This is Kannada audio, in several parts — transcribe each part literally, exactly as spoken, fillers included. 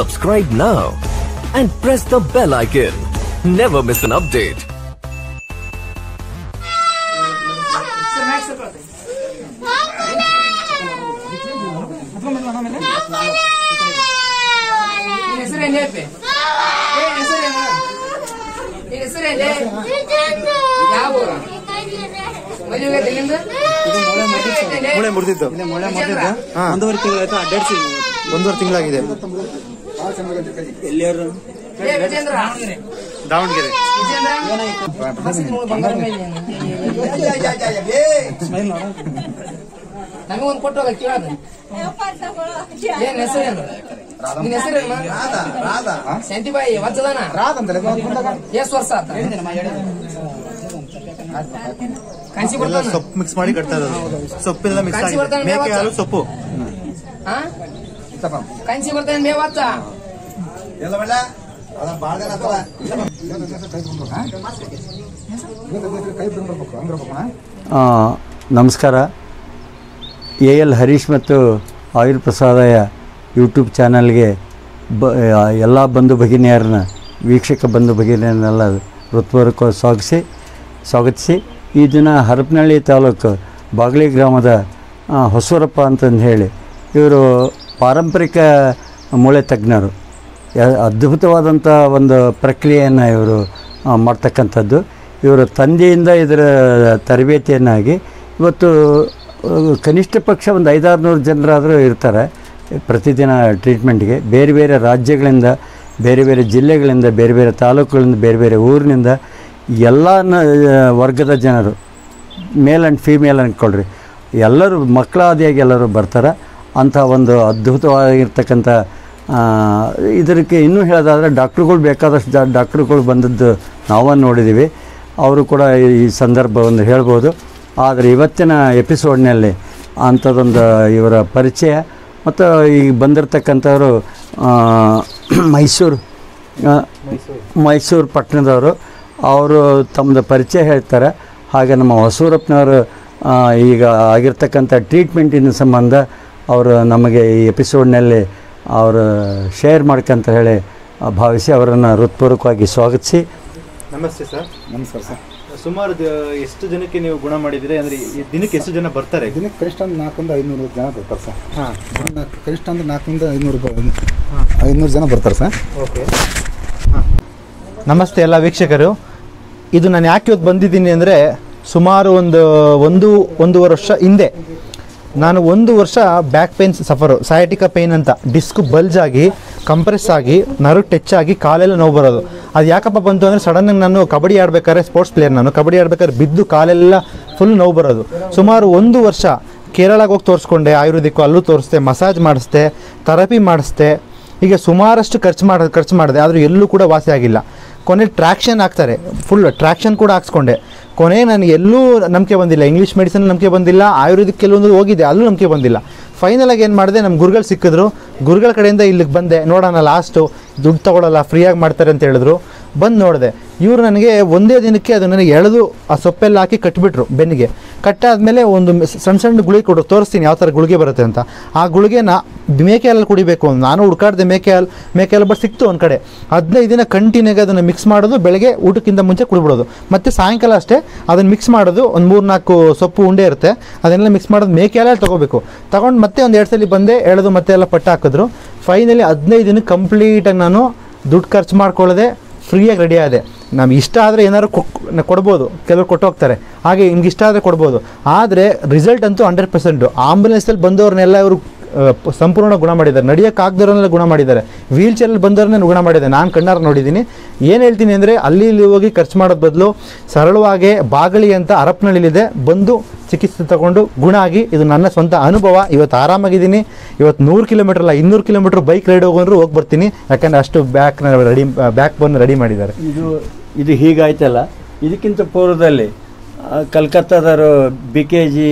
Subscribe now and press the bell icon. Never miss an update. ಮೂಳೆ ಮುರಿದಿತ್ತು ಒಂದೂವರೆ ತಿಂಗಳಾಯ್ತು ಅಡ್ಡಾಡ್ಸಿ ಒಂದೂವರೆ ತಿಂಗಳಾಗಿದೆ. ಎಲ್ಲಿಯವರು ದಾವಣಗೆರೆ. ನಮಗೊಂದು ಕೊಟ್ಟು ಏನ್ ಹೆಸರೇನು ನಿನ್ ಹೆಸರೇನು ಶಾಂತಿಬಾಯಿ ವಜ್ಜದಾನ ಎಷ್ಟು ವರ್ಷ ಆತ ಕಂಚಿ ಬರ್ತಾನ ಸೊಪ್ಪು ಮಿಕ್ಸ್ ಮಾಡಿ ಕಟ್ತಾ ಇರೋದು. ಸೊಪ್ಪೆಲ್ಲ ಮಿಕ್ಸ್ ಆಗಿ ಮೇಕೆ ಹಾಲು ಸೊಪ್ಪು ಕಂಚಿ ಬರ್ತಾನೆ ಮೇವಚ್ಚ ನಮಸ್ಕಾರ. ಎ ಎಲ್ ಹರೀಶ್ ಮತ್ತು ಆಯುರ್ ಪ್ರಸಾದಯ ಯೂಟ್ಯೂಬ್ ಚಾನಲ್ಗೆ ಬ ಎಲ್ಲ ಬಂಧು ಭಗಿನಿಯರನ್ನ ವೀಕ್ಷಕ ಬಂಧು ಭಗಿನಿಯರನ್ನೆಲ್ಲ ಹೃತ್ಪೂರ್ವಕ ಸ್ವಾಗತಿಸಿ ಸ್ವಾಗತಿಸಿ ಈ ದಿನ ಹರಪನಹಳ್ಳಿ ತಾಲೂಕು ಬಾಗಲಿ ಗ್ರಾಮದ ಹೊಸೂರಪ್ಪ ಅಂತಂದು ಹೇಳಿ ಇವರು ಪಾರಂಪರಿಕ ಮೂಳೆ ತಜ್ಞರು. ಅದ್ಭುತವಾದಂಥ ಒಂದು ಪ್ರಕ್ರಿಯೆಯನ್ನು ಇವರು ಮಾಡ್ತಕ್ಕಂಥದ್ದು. ಇವರ ತಂದೆಯಿಂದ ಇದರ ತರಬೇತಿಯನ್ನಾಗಿ ಇವತ್ತು ಕನಿಷ್ಠ ಪಕ್ಷ ಒಂದು ಐದಾರು ನೂರು ಜನರಾದರೂ ಇರ್ತಾರೆ ಪ್ರತಿದಿನ ಟ್ರೀಟ್ಮೆಂಟ್ಗೆ. ಬೇರೆ ಬೇರೆ ರಾಜ್ಯಗಳಿಂದ, ಬೇರೆ ಬೇರೆ ಜಿಲ್ಲೆಗಳಿಂದ, ಬೇರೆ ಬೇರೆ ತಾಲೂಕುಗಳಿಂದ, ಬೇರೆ ಬೇರೆ ಊರಿನಿಂದ ಎಲ್ಲ ವರ್ಗದ ಜನರು, ಮೇಲ್ ಆ್ಯಂಡ್ ಫೀಮೇಲ್ ಅಂದ್ಕೊಳ್ರಿ, ಎಲ್ಲರೂ ಮಕ್ಕಳಾದಿಯಾಗಿ ಎಲ್ಲರೂ ಬರ್ತಾರೆ. ಅಂಥ ಒಂದು ಅದ್ಭುತವಾಗಿರ್ತಕ್ಕಂಥ ಇದಕ್ಕೆ ಇನ್ನೂ ಹೇಳೋದಾದರೆ ಡಾಕ್ಟ್ರುಗಳು ಬೇಕಾದಷ್ಟು ಡಾಕ್ಟ್ರುಗಳು ಬಂದದ್ದು ನಾವು ನೋಡಿದ್ದೀವಿ. ಅವರು ಕೂಡ ಈ ಸಂದರ್ಭವನ್ನು ಹೇಳ್ಬೋದು. ಆದರೆ ಇವತ್ತಿನ ಎಪಿಸೋಡ್ನಲ್ಲಿ ಅಂಥದ್ದೊಂದು ಇವರ ಪರಿಚಯ ಮತ್ತು ಈಗ ಬಂದಿರತಕ್ಕಂಥವರು ಮೈಸೂರು ಮೈಸೂರು ಪಟ್ಟಣದವರು. ಅವರು ತಮ್ಮದು ಪರಿಚಯ ಹೇಳ್ತಾರೆ. ಹಾಗೆ ನಮ್ಮ ಹೊಸೂರಪ್ಪನವರು ಈಗ ಆಗಿರ್ತಕ್ಕಂಥ ಟ್ರೀಟ್ಮೆಂಟಿನ ಸಂಬಂಧ ಅವರು ನಮಗೆ ಈ ಎಪಿಸೋಡ್ನಲ್ಲಿ ಅವರು ಶೇರ್ ಮಾಡ್ಕಂತ ಹೇಳಿ ಭಾವಿಸಿ ಅವರನ್ನು ಹೃತ್ಪೂರ್ವಕವಾಗಿ ಸ್ವಾಗತಿಸಿ. ನಮಸ್ತೆ ಸರ್. ನಮಸ್ಕಾರ ಸರ್. ಸುಮಾರು ಎಷ್ಟು ಜನಕ್ಕೆ ನೀವು ಗುಣ ಮಾಡಿದ್ದೀರಿ? ಅಂದರೆ ದಿನಕ್ಕೆ ಎಷ್ಟು ಜನ ಬರ್ತಾರೆ? ದಿನಕ್ಕೆ ಕನಿಷ್ಠ ಒಂದು ನಾಲ್ಕರಿಂದ ಐನೂರು ಜನ ಬರ್ತಾರೆ ಸರ್. ಹಾಂ, ಕನಿಷ್ಠ ಅಂದ್ರೆ ನಾಲ್ಕರಿಂದ ಐನೂರು ಐನೂರು ಜನ ಬರ್ತಾರೆ ಸರ್. ಓಕೆ. ನಮಸ್ತೆ ಎಲ್ಲ ವೀಕ್ಷಕರು. ಇದು ನಾನು ಯಾಕೆ ಇವತ್ತು ಬಂದಿದ್ದೀನಿ ಅಂದರೆ ಸುಮಾರು ಒಂದು ಒಂದು ಒಂದೂವರೆ ವರ್ಷ ಹಿಂದೆ ನಾನು ಒಂದು ವರ್ಷ back pain suffer, sciatica pain ಅಂತ, ಡಿಸ್ಕ್ ಬಲ್ಜ್ ಆಗಿ ಕಂಪ್ರೆಸ್ ಆಗಿ ನರ್ವ್ ಟಚ್ ಆಗಿ ಕಾಲೆಲ್ಲ ನೋವು ಬರೋದು. ಅದು ಯಾಕಪ್ಪ ಬಂತು ಅಂದರೆ ಸಡನ್ನಾಗಿ ನಾನು ಕಬಡ್ಡಿ ಆಡಬೇಕಾದ್ರೆ, ಸ್ಪೋರ್ಟ್ಸ್ ಪ್ಲೇಯರ್ ನಾನು, ಕಬಡ್ಡಿ ಆಡಬೇಕಾದ್ರೆ ಬಿದ್ದು ಕಾಲೆಲ್ಲ ಫುಲ್ ನೋವು ಬರೋದು. ಸುಮಾರು ಒಂದು ವರ್ಷ ಕೇರಳಕ್ಕೆ ಹೋಗಿ ತೋರಿಸ್ಕೊಂಡೆ, ಆಯುರ್ವೇದಿಕ್ಕು ಅಲ್ಲೂ ತೋರಿಸ್ದೆ, ಮಸಾಜ್ ಮಾಡಿಸ್ದೆ, ಥೆರಪಿ ಮಾಡಿಸ್ದೆ, ಹೀಗೆ ಸುಮಾರಷ್ಟು ಖರ್ಚು ಮಾಡ ಖರ್ಚು ಮಾಡಿದೆ. ಆದರೂ ಎಲ್ಲೂ ಕೂಡ ವಾಸಿ ಆಗಿಲ್ಲ. ಕೊನೆ ಟ್ರ್ಯಾಕ್ಷನ್ ಹಾಕ್ತಾರೆ, ಫುಲ್ ಟ್ರ್ಯಾಕ್ಷನ್ ಕೂಡ ಹಾಕ್ಸ್ಕೊಂಡೆ. ಕೊನೆ ನನಗೆ ಎಲ್ಲೂ ನಂಬಿಕೆ ಬಂದಿಲ್ಲ. ಇಂಗ್ಲೀಷ್ ಮೆಡಿಸಿನ್ ನಂಬಿಕೆ ಬಂದಿಲ್ಲ, ಆಯುರ್ವೇದಿಕ್ ಕೆಲವೊಂದು ಹೋಗಿದೆ, ಅಲ್ಲೂ ನಂಬಿಕೆ ಬಂದಿಲ್ಲ. ಫೈನಲಾಗಿ ಏನು ಮಾಡಿದೆ, ನಮ್ಮ ಗುರುಗಳು ಸಿಕ್ಕಿದ್ರು. ಗುರುಗಳ ಕಡೆಯಿಂದ ಇಲ್ಲಿಗೆ ಬಂದೆ. ನೋಡೋಣ ಲಾಸ್ಟು ದುಡ್ಡು ತೊಗೊಳ್ಳಲ್ಲ, ಫ್ರೀಯಾಗಿ ಮಾಡ್ತಾರೆ ಅಂತ ಹೇಳಿದ್ರು. ಬಂದು ನೋಡಿದೆ. ಇವರು ನನಗೆ ಒಂದೇ ದಿನಕ್ಕೆ ಅದು ನನಗೆ ಎಳೆದು ಆ ಸೊಪ್ಪೆಲ್ಲ ಹಾಕಿ ಕಟ್ಟಿಬಿಟ್ರು ಬೆನ್ನಿಗೆ. ಕಟ್ಟಾದಮೇಲೆ ಒಂದು ಸಣ್ಣ ಸಣ್ಣ ಗುಳಿಗೆ ಕೊಟ್ಟರು. ತೋರಿಸ್ತೀನಿ ಯಾವ ಥರ ಗುಳಿಗೆ ಬರುತ್ತೆ ಅಂತ. ಆ ಗುಳಿಗೆನ ಮೇಕೆ ಹಾಲಲ್ಲಿ ಕುಡಿಬೇಕು. ನಾನು ಹುಡ್ಕಾಡ್ದೆ ಮೇಕೆ ಹಾಲು ಮೇಕೆ ಹಾಲು ಬಟ್ ಸಿಕ್ತು ಒಂದು ಕಡೆ. ಹದಿನೈದು ದಿನ ಕಂಟಿನ್ಯೂಗೆ ಅದನ್ನು ಮಿಕ್ಸ್ ಮಾಡೋದು, ಬೆಳಗ್ಗೆ ಊಟಕ್ಕಿಂತ ಮುಂಚೆ ಕುಡಿಬಿಡೋದು. ಮತ್ತು ಸಾಯಂಕಾಲ ಅಷ್ಟೇ ಅದನ್ನು ಮಿಕ್ಸ್ ಮಾಡೋದು. ಒಂದು ಮೂರು ನಾಲ್ಕು ಸೊಪ್ಪು ಉಂಡೆ ಇರುತ್ತೆ, ಅದನ್ನೆಲ್ಲ ಮಿಕ್ಸ್ ಮಾಡೋದು. ಮೇಕೆ ಹಾಲಲ್ಲಿ ತೊಗೋಬೇಕು. ತೊಗೊಂಡು ಮತ್ತೆ ಒಂದು ಎರಡು ಸಲ ಬಂದೆ, ಎಳೆದು ಮತ್ತೆ ಎಲ್ಲ ಪಟ್ಟ ಹಾಕಿದ್ರು. ಫೈನಲಿ ಹದಿನೈದು ದಿನಕ್ಕೆ ಕಂಪ್ಲೀಟಾಗಿ ನಾನು ದುಡ್ಡು ಖರ್ಚು ಮಾಡ್ಕೊಳ್ಳದೆ ಫ್ರೀಯಾಗಿ ರೆಡಿ ಆದೆ. ನಮ್ಗೆ ಇಷ್ಟ ಆದರೆ ಏನಾದ್ರು ಕೊಡ್ಬೋದು, ಕೆಲವರು ಕೊಟ್ಟು ಹೋಗ್ತಾರೆ, ಹಾಗೆ ನಿಮ್ಗೆ ಇಷ್ಟ ಆದರೆ ಕೊಡ್ಬೋದು. ಆದರೆ ರಿಸಲ್ಟ್ ಅಂತೂ ಹಂಡ್ರೆಡ್ ಪರ್ಸೆಂಟು. ಆಂಬುಲೆನ್ಸಲ್ಲಿ ಬಂದವ್ರನ್ನೆಲ್ಲ ಇವರು ಸಂಪೂರ್ಣ ಗುಣ ಮಾಡಿದ್ದಾರೆ. ನಡೆಯೋಕ್ಕಾಗದವ್ರನ್ನೆಲ್ಲ ಗುಣ ಮಾಡಿದ್ದಾರೆ. ವೀಲ್ ಚೇರಲ್ಲಿ ಬಂದವ್ರನ್ನೇ ಗುಣ ಮಾಡಿದ್ದಾರೆ. ನಾನು ಕಣ್ಣಾರ ನೋಡಿದ್ದೀನಿ. ಏನು ಹೇಳ್ತೀನಿ ಅಂದರೆ ಅಲ್ಲಿ ಇಲ್ಲಿ ಹೋಗಿ ಖರ್ಚು ಮಾಡೋದು ಬದಲು ಸರಳವಾಗಿ ಬಾಗಳಿ ಅಂತ ಹರಪನಹಳ್ಳಿಲಿದೆ, ಬಂದು ಚಿಕಿತ್ಸೆ ತಗೊಂಡು ಗುಣ ಆಗಿ, ಇದು ನನ್ನ ಸ್ವಂತ ಅನುಭವ. ಇವತ್ತು ಆರಾಮಾಗಿದ್ದೀನಿ. ಇವತ್ತು ನೂರು ಕಿಲೋಮೀಟರ್ ಅಲ್ಲ, ಇನ್ನೂರು ಕಿಲೋಮೀಟ್ರ್ ಬೈಕ್ ರೈಡ್ ಹೋಗೋಂದ್ರೂ ಹೋಗಿ ಬರ್ತೀನಿ. ಯಾಕಂದರೆ ಅಷ್ಟು ಬ್ಯಾಕ್ನ ರೆಡಿ ಬ್ಯಾಕ್ ಬೋನ್ ರೆಡಿ ಮಾಡಿದ್ದಾರೆ. ಇದು ಇದು ಹೀಗಾಯ್ತಲ್ಲ, ಇದಕ್ಕಿಂತ ಪೂರ್ವದಲ್ಲಿ ಕಲ್ಕತ್ತಾದವರು B K G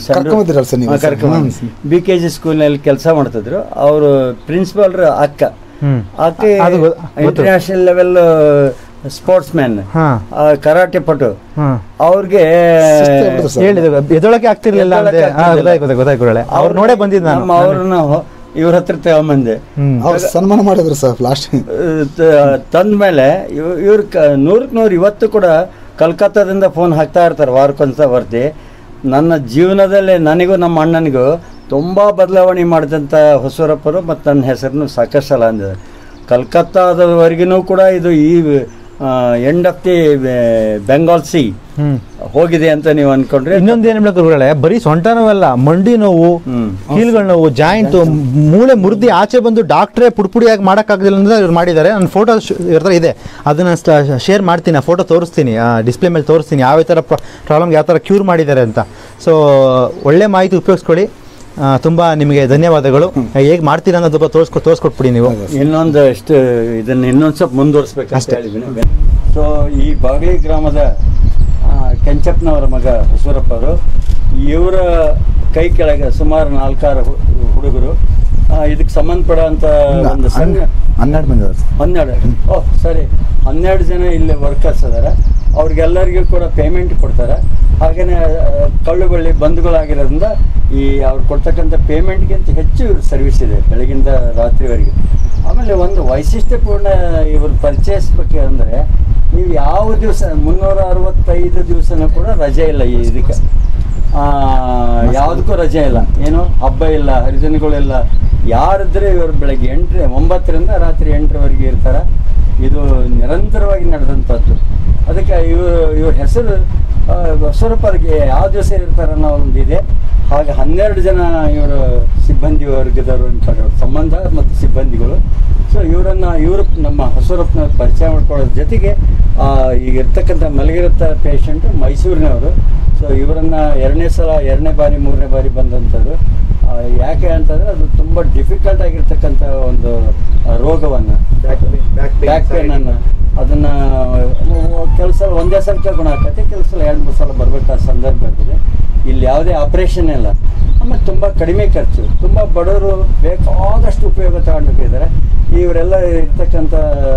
B K G ಸ್ಕೂಲ್ನಲ್ಲಿ ಕೆಲಸ ಮಾಡ್ತಿದ್ರು. ಅವರು ಪ್ರಿನ್ಸಿಪಾಲ್ರ ಅಕ್ಕ ಆಕೆ international level sportsman, karate ಪಟು. ಅವ್ರಿಗೆ ಎದೊಳಗೆ ಆಗ್ತಿರ್ಲಿಲ್ಲ. ಅವ್ರು ನೋಡೇ ಬಂದಿದ್ದು ನಾನು. ಅವ್ರನ್ನ ಇವ್ರ ಹತ್ರ ತಗೊಂಬಂದೆ. ಅವ್ರು ಸನ್ಮಾನ ಮಾಡಿದ್ರು ಸರ್ ಲಾಸ್ಟ್ ತಂದ ಮೇಲೆ ಇವ್ ಇವ್ರ ಕ ನೂರಕ್ಕೆ ನೂರು ಇವತ್ತು ಕೂಡ ಕಲ್ಕತ್ತಾದಿಂದ ಫೋನ್ ಹಾಕ್ತಾ ಇರ್ತಾರೆ ವಾರಕ್ಕೊಂದ್ಸ ಬರ್ತಿ. ನನ್ನ ಜೀವನದಲ್ಲೇ ನನಗೂ ನಮ್ಮ ಅಣ್ಣನಿಗೂ ತುಂಬ ಬದಲಾವಣೆ ಮಾಡಿದಂಥ ಹೊಸೂರಪ್ಪರು ಮತ್ತು ನನ್ನ ಹೆಸರನ್ನು ಸಾಕಷ್ಟು ಸಲ ಅಂದಿದೆ. ಕಲ್ಕತ್ತಾದವರೆಗೂ ಕೂಡ ಇದು ಈ end of the Bengal sea ಹೋಗಿದೆ ಅಂತ ನೀವು ಅನ್ಕೊಂಡ್ರೆ. ಇನ್ನೊಂದು ಏನ್ ಹೇಳ್ಬೇಕಂದ್ರೆ ಬರೀ ಸೊಂಟ ನೋವಲ್ಲ, ಮಂಡಿ ನೋವು, ಕೀಲ್ಗಳ ನೋವು, ಜಾಯಿಂಟ್, ಮೂಳೆ ಮುರಿದಿ ಆಚೆ ಬಂದು ಡಾಕ್ಟ್ರೇ ಪುಡಿಪುಡಿಯಾಗಿ ಮಾಡೋಕ್ಕಾಗದಿಲ್ಲ ಅಂದ್ರೆ ಇವ್ರು ಮಾಡಿದ್ದಾರೆ. ನನ್ನ ಫೋಟೋ ಇರ್ತಾರೆ ಇದೆ, ಅದನ್ನ ಶೇರ್ ಮಾಡ್ತೀನಿ, ಆ ಫೋಟೋ ತೋರಿಸ್ತೀನಿ, ಡಿಸ್ಪ್ಲೇ ಮೇಲೆ ತೋರಿಸ್ತೀನಿ ಯಾವ ಥರ ಪ್ರಾಬ್ಲಮ್ಗೆ ಯಾವ ಥರ ಕ್ಯೂರ್ ಮಾಡಿದ್ದಾರೆ ಅಂತ. ಸೊ ಒಳ್ಳೆ ಮಾಹಿತಿ ಉಪಯೋಗಿಸ್ಕೊಳ್ಳಿ. ತುಂಬ ನಿಮಗೆ ಧನ್ಯವಾದಗಳು. ಹೇಗೆ ಮಾಡ್ತೀರಾ ಅನ್ನೋದು ತೋರಿಸ್ಕೊ ತೋರಿಸ್ಕೊಟ್ಬಿಡಿ ನೀವು. ಇನ್ನೊಂದು ಎಷ್ಟು ಇದನ್ನು ಇನ್ನೊಂದು ಸ್ವಲ್ಪ ಮುಂದುವರಿಸ್ಬೇಕಂತ ಹೇಳಿದ್ದೀನಿ. ಸೊ ಈ ಬಾಗಲಿ ಗ್ರಾಮದ ಕೆಂಚಪ್ಪನವರ ಮಗ ಹೊಸೂರಪ್ಪ ಅವರು, ಇವರ ಕೈ ಕೆಳಗೆ ಸುಮಾರು ನಾಲ್ಕಾರು ಹುಡುಗರು ಇದಕ್ಕೆ ಸಂಬಂಧಪಡೋಂಥ ಒಂದು ಸಣ್ಣ ಹನ್ನೆರಡು ಮಂದಿ ಹನ್ನೆರಡು ಓಹ್ ಸರಿ ಹನ್ನೆರಡು ಜನ ಇಲ್ಲಿ ವರ್ಕರ್ಸ್ ಅದಾರೆ. ಅವ್ರಿಗೆಲ್ಲರಿಗೂ ಕೂಡ ಪೇಮೆಂಟ್ ಕೊಡ್ತಾರೆ. ಹಾಗೆಯೇ ಕಳ್ಳು ಬಳ್ಳಿ ಬಂಧುಗಳಾಗಿರೋದ್ರಿಂದ ಈ ಅವ್ರು ಕೊಡ್ತಕ್ಕಂಥ ಪೇಮೆಂಟ್ಗಿಂತ ಹೆಚ್ಚು ಇವ್ರ ಸರ್ವಿಸ್ ಇದೆ ಬೆಳಗಿಂದ ರಾತ್ರಿವರೆಗೆ. ಆಮೇಲೆ ಒಂದು ವೈಶಿಷ್ಟ್ಯಪೂರ್ಣ ಇವ್ರ ಪರ್ಚೇಸ್ಬೇಕು ಅಂದರೆ ನೀವು ಯಾವ ದಿವಸ ಮುನ್ನೂರ ಅರವತ್ತೈದು ದಿವಸನೂ ಕೂಡ ರಜೆ ಇಲ್ಲ. ಈ ಇದಕ್ಕೆ ಯಾವುದಕ್ಕೂ ರಜೆ ಇಲ್ಲ, ಏನು ಹಬ್ಬ ಇಲ್ಲ, ಹರಿದಿನಗಳಿಲ್ಲ. ಯಾರಿದ್ರೆ ಇವರು ಬೆಳಗ್ಗೆ ಎಂಟು ಒಂಬತ್ತರಿಂದ ರಾತ್ರಿ ಎಂಟರವರೆಗೆ ಇರ್ತಾರೆ. ಇದು ನಿರಂತರವಾಗಿ ನಡೆದಂಥದ್ದು. ಅದಕ್ಕೆ ಇವರು ಇವ್ರ ಹೆಸರು ಹೊಸೂರಪ್ಪರಿಗೆ ಯಾವ ದಿವಸ ಇರ್ತಾರೆ ಅನ್ನೋ ಒಂದು ಇದೆ. ಹಾಗೆ ಹನ್ನೆರಡು ಜನ ಇವರು ಸಿಬ್ಬಂದಿ ವರ್ಗದವರು ಅಂತಾರೆ, ಸಂಬಂಧ ಮತ್ತು ಸಿಬ್ಬಂದಿಗಳು. ಸೊ ಇವರನ್ನು ಇವರು ನಮ್ಮ ಹೊಸೂರಪ್ಪನ ಪರಿಚಯ ಮಾಡ್ಕೊಳ್ಳೋದ್ರ ಜೊತೆಗೆ ಈಗ ಇರ್ತಕ್ಕಂಥ ಮಲಗಿರುತ್ತ ಪೇಷಂಟು ಮೈಸೂರಿನವರು. ಸೊ ಇವರನ್ನು ಎರಡನೇ ಸಲ ಎರಡನೇ ಬಾರಿ ಮೂರನೇ ಬಾರಿ ಬಂದಂಥದ್ದು. ಯಾಕೆ ಅಂತಂದರೆ ಅದು ತುಂಬ ಡಿಫಿಕಲ್ಟ್ ಆಗಿರ್ತಕ್ಕಂಥ ಒಂದು ರೋಗವನ್ನು, ಬ್ಯಾಕ್ ಪೇನನ್ನು, ಅದನ್ನು ಕೆಲವು ಸಲ ಒಂದೇ ಸಲ ಗುಣ ಆಗ್ತೈತೆ, ಕೆಲವು ಸಲ ಎರಡು ಮೂರು ಸಲ ಬರಬೇಕಾದ ಸಂದರ್ಭ ಇರ್ತದೆ. ಇಲ್ಲಿ ಯಾವುದೇ ಆಪ್ರೇಷನ್ ಇಲ್ಲ. ಆಮೇಲೆ ತುಂಬ ಕಡಿಮೆ ಖರ್ಚು, ತುಂಬ ಬಡವರು ಬೇಕಾದಷ್ಟು ಉಪಯೋಗ ತಗೊಂಡಿದ್ದಾರೆ. ಇವರೆಲ್ಲ ಇರ್ತಕ್ಕಂಥ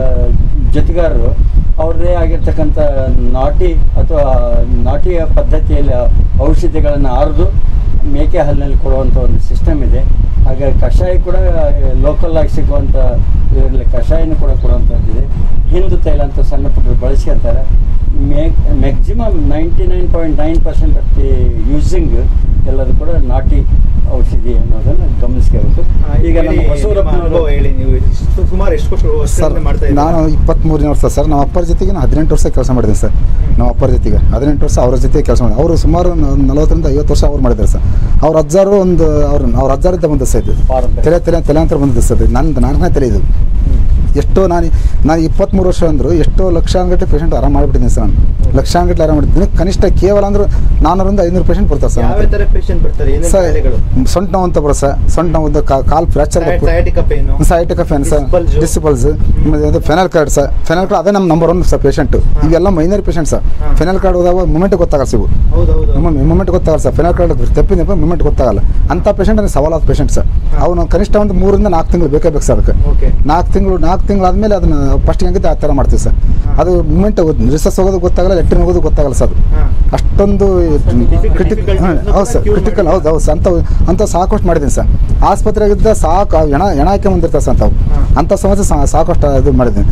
ಜೊತೆಗಾರರು ಅವ್ರದ್ದೇ ಆಗಿರ್ತಕ್ಕಂಥ ನಾಟಿ ಅಥವಾ ನಾಟಿಯ ಪದ್ಧತಿಯಲ್ಲಿ ಔಷಧಿಗಳನ್ನು ಅರೆದು ಮೇಕೆ ಹಾಲಿನಲ್ಲಿ ಕೊಡುವಂಥ ಒಂದು ಸಿಸ್ಟಮ್ ಇದೆ. ಹಾಗಾಗಿ ಕಷಾಯ ಕೂಡ ಲೋಕಲ್ ಆಗಿ ಸಿಗುವಂಥ ಇದರಲ್ಲಿ ಕಷಾಯನೂ ಕೂಡ ಕೊಡುವಂಥದ್ದಿದೆ. ಹಿಂದು ತೈಲ ಅಂತ ಸಣ್ಣ ಪುಟ್ಟರು ಬಳಸ್ಕೊಂತಾರೆ. May maximum ninety nine point nine percent of the using ಎಲ್ಲದು ಕೂಡ ನಾಟಿ ಔಷಧಿ ಅನ್ನೋದನ್ನು ಗಮನಿಸ್ಕೋಬೇಕು. ಈಗ ನಮ್ಮ ಹೊಸೂರಪ್ಪನವರು ಹೇಳಿ, ನೀವು ಸುಮಾರು ಎಷ್ಟು ಸರ್ ನಾನು ಇಪ್ಪತ್ತ್ಮೂರನೇ ವರ್ಷ ಸರ್. ನಮ್ಮ ಅಪ್ಪರ ಜೊತೆಗೆ ನಾನು ಹದಿನೆಂಟು ವರ್ಷ ಕೆಲಸ ಮಾಡಿದ್ದೀನಿ ಸರ್. ನಮ್ಮ ಅಪ್ಪರ ಜೊತೆಗೆ ಹದಿನೆಂಟು ವರ್ಷ ಅವ್ರ ಜೊತೆ ಕೆಲಸ ಮಾಡಿ ಅವರು ಸುಮಾರು ನಲವತ್ತರಿಂದ ಐವತ್ತು ವರ್ಷ ಅವ್ರು ಮಾಡಿದ್ದಾರೆ ಸರ್. ಅವ್ರ ಅಜ್ಜಾರು ಒಂದು ಅವ್ರ ಅವ್ರ ಅಜ್ಜಾರಿಂದ ಬಂದ ಸರ್ ಇದು ತಲೆ ತಲೆ ತಲೆಂತರ ಬಂದಿದ್ದು ಸರ್. ನಂದು ನಾಲ್ಕನೇ ತಲೆ ಇದು. ಎಷ್ಟೋ ನಾನು ನಾನು ಇಪ್ಪತ್ತ್ಮೂರು ವರ್ಷ ಅಂದರು ಎಷ್ಟೋ ಲಕ್ಷಾಂಗಟ್ಟೆ ಪೇಷಂಟ್ ಆರಾಮ ಮಾಡಿಬಿಟ್ಟಿದ್ದೀನಿ ಸರ್. ನಾನು ಲಕ್ಷಾಂಗಟ್ಟಲೆ ಆರಾಮ ಮಾಡಿದ್ದೀನಿ. ಕನಿಷ್ಠ ಕೇವಲ ಅಂದ್ರೆ ನಾನ್ನೂರಿಂದ ಐನೂರು ಪೇಷಂಟ್ ಬರ್ತಾರೆ ಸರ್. ಯಾವ ಥರ ಪೇಷಂಟ್ ಬರ್ತಾರೆ ಸರ್? ಸೊಂಟ ನೋವು ಅಂತ ಬರೋ ಸರ್. ಸೊಂಟ ನೋವು, ಕಾಲು ಫ್ರ್ಯಾಕ್ಚರ್, ಸೈಟಿಕ ಪೇನ್ ಸರ್, ಡಿಸಿಬಲ್ಸ್, spinal cord sir. Spinal cord ಅದೇ ನಮ್ಮ ನಂಬರ್ ಒನ್ ಸರ್ ಪೇಷಂಟ್. ಇವೆಲ್ಲ minor patient sir. Spinal cord ಹೋದಾಗ ಮೂಮೆಂಟ್ ಗೊತ್ತಾಗಲ್ಲ ಸಿಗು, ಮೂಮೆಂಟ್ ಗೊತ್ತಾಗಲ್ಲ ಸರ್. ಫೆನಲ್ ಕಾರ್ಡ್ ತಪ್ಪಿದ ಮೂಮೆಂಟ್ ಗೊತ್ತಾಗಲ್ಲ. ಅಂಥ ಪೇಷಂಟ್ ಅಂದರೆ ಸವಾಲಾದ ಪೇಷಂಟ್ ಸರ್. ಅವನು ಕನಿಷ್ಠ ಒಂದು ಮೂರಿಂದ ನಾಲ್ಕು ತಿಂಗಳು ಬೇಕೇ ಬೇಕು ಸರ್. ಅದಕ್ಕೆ ನಾಲ್ಕು ತಿಂಗಳು ನಾಲ್ಕು ತಿಂಗಳು ಆದಮೇಲೆ ಅದನ್ನು ಫಸ್ಟ್ ಹೆಂಗಿದೆ ಆ ಥರ ಮಾಡ್ತೀವಿ ಸರ್. ಅದು ಮೂಮೆಂಟ್ ರಿಸಸ್ ಹೋಗೋದು ಗೊತ್ತಾಗಲ್ಲ, ಲೆಟ್ರಿನ್ ಹೋಗೋದು ಗೊತ್ತಾಗಲ್ಲ ಸರ್. ಅದು ಅಷ್ಟೊಂದು ಕ್ರಿಟಿಕಲ್. ಹೌದು ಸರ್, ಕ್ರಿಟಿಕಲ್. ಹೌದು ಹೌದು ಸರ್. ಅಂಥ ಅಂಥ ಸಾಕಷ್ಟು ಮಾಡಿದ್ದೀನಿ ಸರ್. ಆಸ್ಪತ್ರೆಗಿದ್ದ ಸಾಕು ಹೆಣ ಹೆಣ ಹಾಕಿ ಬಂದಿರ್ತಾರೆ ಸರ್ ಅಂಥವು. ಅಂಥ ಸಮಸ್ಯೆ ಸಾಕಷ್ಟು ಇದು ಮಾಡಿದ್ದೀನಿ.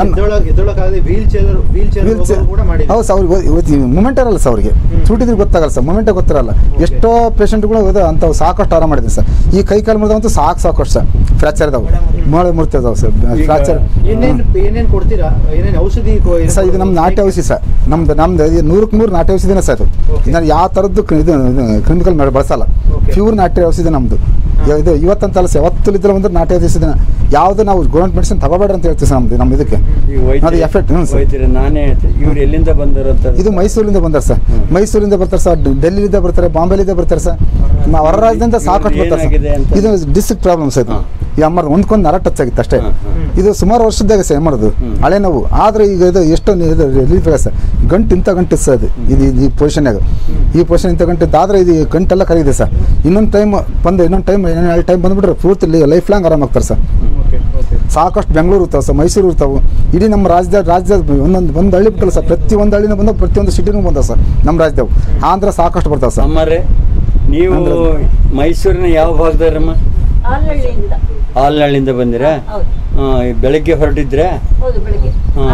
ಹೌದು ಸರ್. ಅವ್ರಿಗೆ ಮೂಮೆಂಟ್ ಇರಲ್ಲ ಸರ್. ಅವ್ರಿಗೆ ಚೂಟಿದ್ರೆ ಗೊತ್ತಾಗಲ್ಲ ಸರ್, ಮೂಮೆಂಟೇ ಗೊತ್ತಿರಲ್ಲ. ಎಷ್ಟೋ ಪೇಷಂಟ್ಗಳು ಅಂಥವು ಸಾಕಷ್ಟು ಆರಾಮ ಮಾಡಿದ್ದೀನಿ ಸರ್. ಈ ಕೈ ಕಾಲು ಮುರಿದಂತೂ ಸಾಕು ಸಾಕಷ್ಟು ಸರ್. ಫ್ರ್ಯಾಕ್ಚರ್ ಇದಾವೆ, ಮೊಳೆ ಮುರ್ತಿ ಇದಾವೆ ಸರ್. ಫ್ರ್ಯಾಕ್ಚರ್ ಏನೇನು ಕೊಡ್ತೀರಾ? ಏನೇನು ಔಷಧಿ ಸರ್? ಇದು ನಮ್ಮ ನಾಟಿ ಔಷಧಿ ಸರ್. ನಮ್ದು ನಮ್ದು ನೂರಕ್ಕೆ ನೂರು ನಾಟಿ ಔಷಧಿನೇ ಸರ್. ಇದು ನಾನು ಯಾವ ಥರದ್ದು ಇದು ಕ್ರಿಮಿಕಲ್ ಬಳಸಲ್ಲ. ಪ್ಯೂರ್ ನಾಟಿ ಔಷಧಿ ನಮ್ಮದು. ಇದು ಇವತ್ತಂತಲ್ಲ ಸರ್, ಯಾವತ್ತಲಿದ್ರೆ ಒಂದು ನಾಟಿ ಔಷಧಿನ ಯಾವುದು ನಾವು ಗೌರ್ಮೆಂಟ್ ಮೆಡಿಸಿನ್ ತಗೋಬೇಡ್ರಿ ಅಂತ ಹೇಳ್ತೀವಿ ಸರ್. ನಮ್ದು ನಮ್ಮ ಇದಕ್ಕೆ ಅದು ಎಫೆಕ್ಟ್. ನಾನೇ ಇವ್ರು ಎಲ್ಲಿಂದ ಬಂದರು ಅಂತ? ಇದು ಮೈಸೂರಿಂದ ಬಂದಾರೆ ಸರ್. ಮೈಸೂರಿಂದ ಬರ್ತಾರೆ ಸರ್, ಡೆಲ್ಲಿಯಿಂದ ಬರ್ತಾರೆ, ಬಾಂಬೆಲಿಂದ ಬರ್ತಾರೆ ಸರ್. ಹೊರ ರಾಜ್ಯದಿಂದ ಸಾಕಷ್ಟು ಬರ್ತಾರೆ ಸರ್. ಇದು ಡಿಸ್ಟ್ರಿಕ್ಟ್ ಪ್ರಾಬ್ಲಮ್ ಸರ್. ಇದು ಈ ಅಮ್ಮರ್ ಒಂದ್ಕೊಂದು ನರ ಟಚ್ ಆಗಿತ್ತು ಅಷ್ಟೇ. ಇದು ಸುಮಾರು ವರ್ಷದಾಗ ಸರ್ ಮಾಡೋದು ಹಳೆ ನೋವು. ಆದರೆ ಈಗ ಇದು ಎಷ್ಟು ರಿಲೀಫ್ ಆಗ ಸರ್. ಗಂಟು ಇಂಥ ಗಂಟು ಸರ್. ಅದು ಇದು ಈ ಪೊಸಿಷನ್ಯಾಗ ಈ ಪೊಸಿಷನ್ ಇಂಥ ಗಂಟು ಆದರೆ ಇದು ಗಂಟೆಲ್ಲ ಕರೀದೆ ಸರ್. ಇನ್ನೊಂದು ಟೈಮ್ ಬಂದು ಇನ್ನೊಂದು ಟೈಮ್ ಎರಡು ಟೈಮ್ ಬಂದುಬಿಟ್ರೆ ಪೂರ್ತಿ ಲೈಫ್ ಲಾಂಗ್ ಆರಾಮಾಗ್ತಾರೆ ಸರ್. ಸಾಕಷ್ಟು ಬೆಂಗಳೂರು ಇರ್ತಾವೆ ಸರ್, ಮೈಸೂರು ಇರ್ತಾವೆ. ಇಡೀ ನಮ್ಮ ರಾಜ್ಯದ ರಾಜ್ಯದ ಒಂದೊಂದು ಒಂದು ಹಳ್ಳಿ ಬಿಟ್ಟಲ್ಲ ಸರ್. ಪ್ರತಿಯೊಂದು ಹಳ್ಳಿನೂ ಬಂದ ಪ್ರತಿಯೊಂದು ಸಿಟಿನೂ ಬಂದಾವೆ ಸರ್ ನಮ್ಮ ರಾಜ್ಯದವು. ಆಂಧ್ರ ಸಾಕಷ್ಟು ಬರ್ತಾವೆ ಸರ್. ನೀವು ಮೈಸೂರಿನ ಯಾವ ಭಾಗದವ್ರಮ್ಮ? ಆಲ್ನಳ್ಳಿಯಿಂದ ಹಾಲ್ನಳ್ಳಿಯಿಂದ ಬಂದಿರಾ? ಹೌದು. ಬೆಳಗ್ಗೆ ಹೊರಟಿದ್ರೆ? ಹೌದು, ಬೆಳಗ್ಗೆ.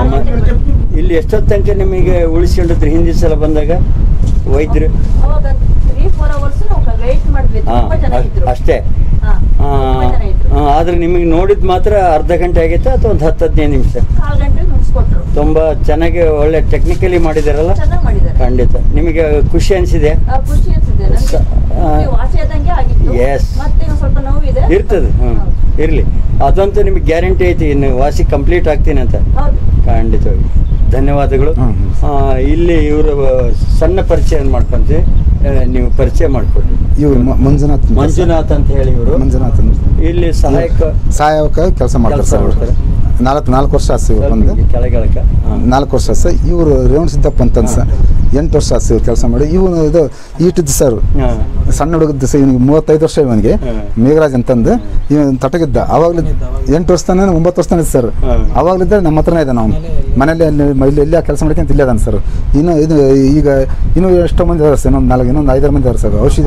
ಇಲ್ಲಿ ಎಷ್ಟೊತ್ತು ತನಕ ನಿಮಗೆ ಉಳಿಸ್ಕೊಂಡಿದ್ರಿ ಹಿಂದಿನ ಸಲ ಬಂದಾಗ ವೈದ್ಯರು? ಅವಾಗ ತ್ರೀ ಫೋರ್ ಅವರ್ಸ್ ನಾವು ವೇಟ್ ಮಾಡಿದ್ವಿ, ತುಂಬಾ ಜನ ಇದ್ರು ಅಷ್ಟೇ. ಹಾ, ತುಂಬಾ ಜನ ಇದ್ರು. ಆದ್ರೆ ನಿಮಗೆ ನೋಡಿದ್ ಮಾತ್ರ ಅರ್ಧ ಗಂಟೆ ಆಗೈತಾ ಅಥವಾ ಒಂದು ಹತ್ತು ಹದಿನೈದು ನಿಮಿಷ? ಕಾಲ್ ಗಂಟೆ ಮುಗಿಸ್ಕೊಟ್ರು. ತುಂಬಾ ಚೆನ್ನಾಗಿ ಒಳ್ಳೆ ಟೆಕ್ನಿಕಲಿ ಮಾಡಿದಾರಲ್ಲ? ಚೆನ್ನಾಗಿ ಮಾಡಿದ್ದಾರೆ. ಖಂಡಿತ. ನಿಮಗೆ ಖುಷಿ ಅನಿಸಿದೆ? ಖುಷಿ ಅನ್ಸಿದೆ ನನಗೆ. ವಾಸಿ ಆದಂಗೆ ಆಗಿತ್ತು. ಎಸ್, ಮತ್ತೆ ಸ್ವಲ್ಪ ನೋವಿದೆ, ಇರ್ತದೆ. ಹ್ಮ್, ಇರ್ಲಿ. ಅದಂತೂ ನಿಮ್ಗೆ ಗ್ಯಾರಂಟಿ ಐತಿ ಇನ್ನು ವಾಸಿ ಕಂಪ್ಲೀಟ್ ಆಗ್ತೀನಿ ಅಂತ. ಖಂಡಿತವಾಗಿ. ಧನ್ಯವಾದಗಳು. ಇಲ್ಲಿ ಇವರು ಸಣ್ಣ ಪರಿಚಯ ಮಾಡ್ಕೊಂತೀವಿ, ನೀವು ಪರಿಚಯ ಮಾಡ್ಕೊಡ್ರಿ. ಇವ್ರು ಮಂಜುನಾಥ್ ಮಂಜುನಾಥ್ ಅಂತ ಹೇಳಿ ಇವರು ಮಂಜುನಾಥ್ ಇಲ್ಲಿ ಸಹಾಯಕ ಸಹಾಯಕ ಕೆಲಸ ಮಾಡ್ತಾರೆ ಸರ್. ನಾಲ್ಕು ನಾಲ್ಕು ವರ್ಷ ಆಸೆ ಬಂದು ಕೆಳಗೆಳಕ ನಾಲ್ಕು ವರ್ಷ ಸರ್. ಇವರು ರೇವಣ ಸಿದ್ದಪ್ಪ ಅಂತ ಸರ್, ಎಂಟು ವರ್ಷ ಆಸೆ ಕೆಲಸ ಮಾಡಿ. ಇವನು ಇದು ಈಟಿದ್ದು ಸರ್, ಸಣ್ಣ ಹುಡುಗದ್ದು ಸರ್. ಇವನಿಗೆ ಮೂವತ್ತೈದು ವರ್ಷ ಇವನಿಗೆ, ಮೇಘರಾಜ್ ಅಂತಂದು. ಇವನು ತಟಗಿದ್ದ ಅವಾಗ್ಲೂ ಎಂಟು ವರ್ಷ ತಾನೆ ಒಂಬತ್ತು ವರ್ಷ ತಾನೆ ಸರ್. ಅವಾಗ್ಲಿದ್ದ ನಮ್ಮ ಹತ್ರನೇ ಇದೆ. ನಾವು ಮನೇಲಿ ಇಲ್ಲಿ ಎಲ್ಲಿ ಕೆಲಸ ಮಾಡ್ಕೊಂತ ಇಲ್ಲೇ ಅದಾನ ಸರ್. ಇನ್ನು ಇದು ಈಗ ಇನ್ನೂ ಎಷ್ಟೋ ಮಂದಿ ಇದಾರೆ ಸರ್, ಇನ್ನೊಂದು ನಾಲ್ಕು ಇನ್ನೊಂದು ಐದಾರು ಮಂದಿ ಇದಾರೆ ಸರ್. ಔಷಧಿ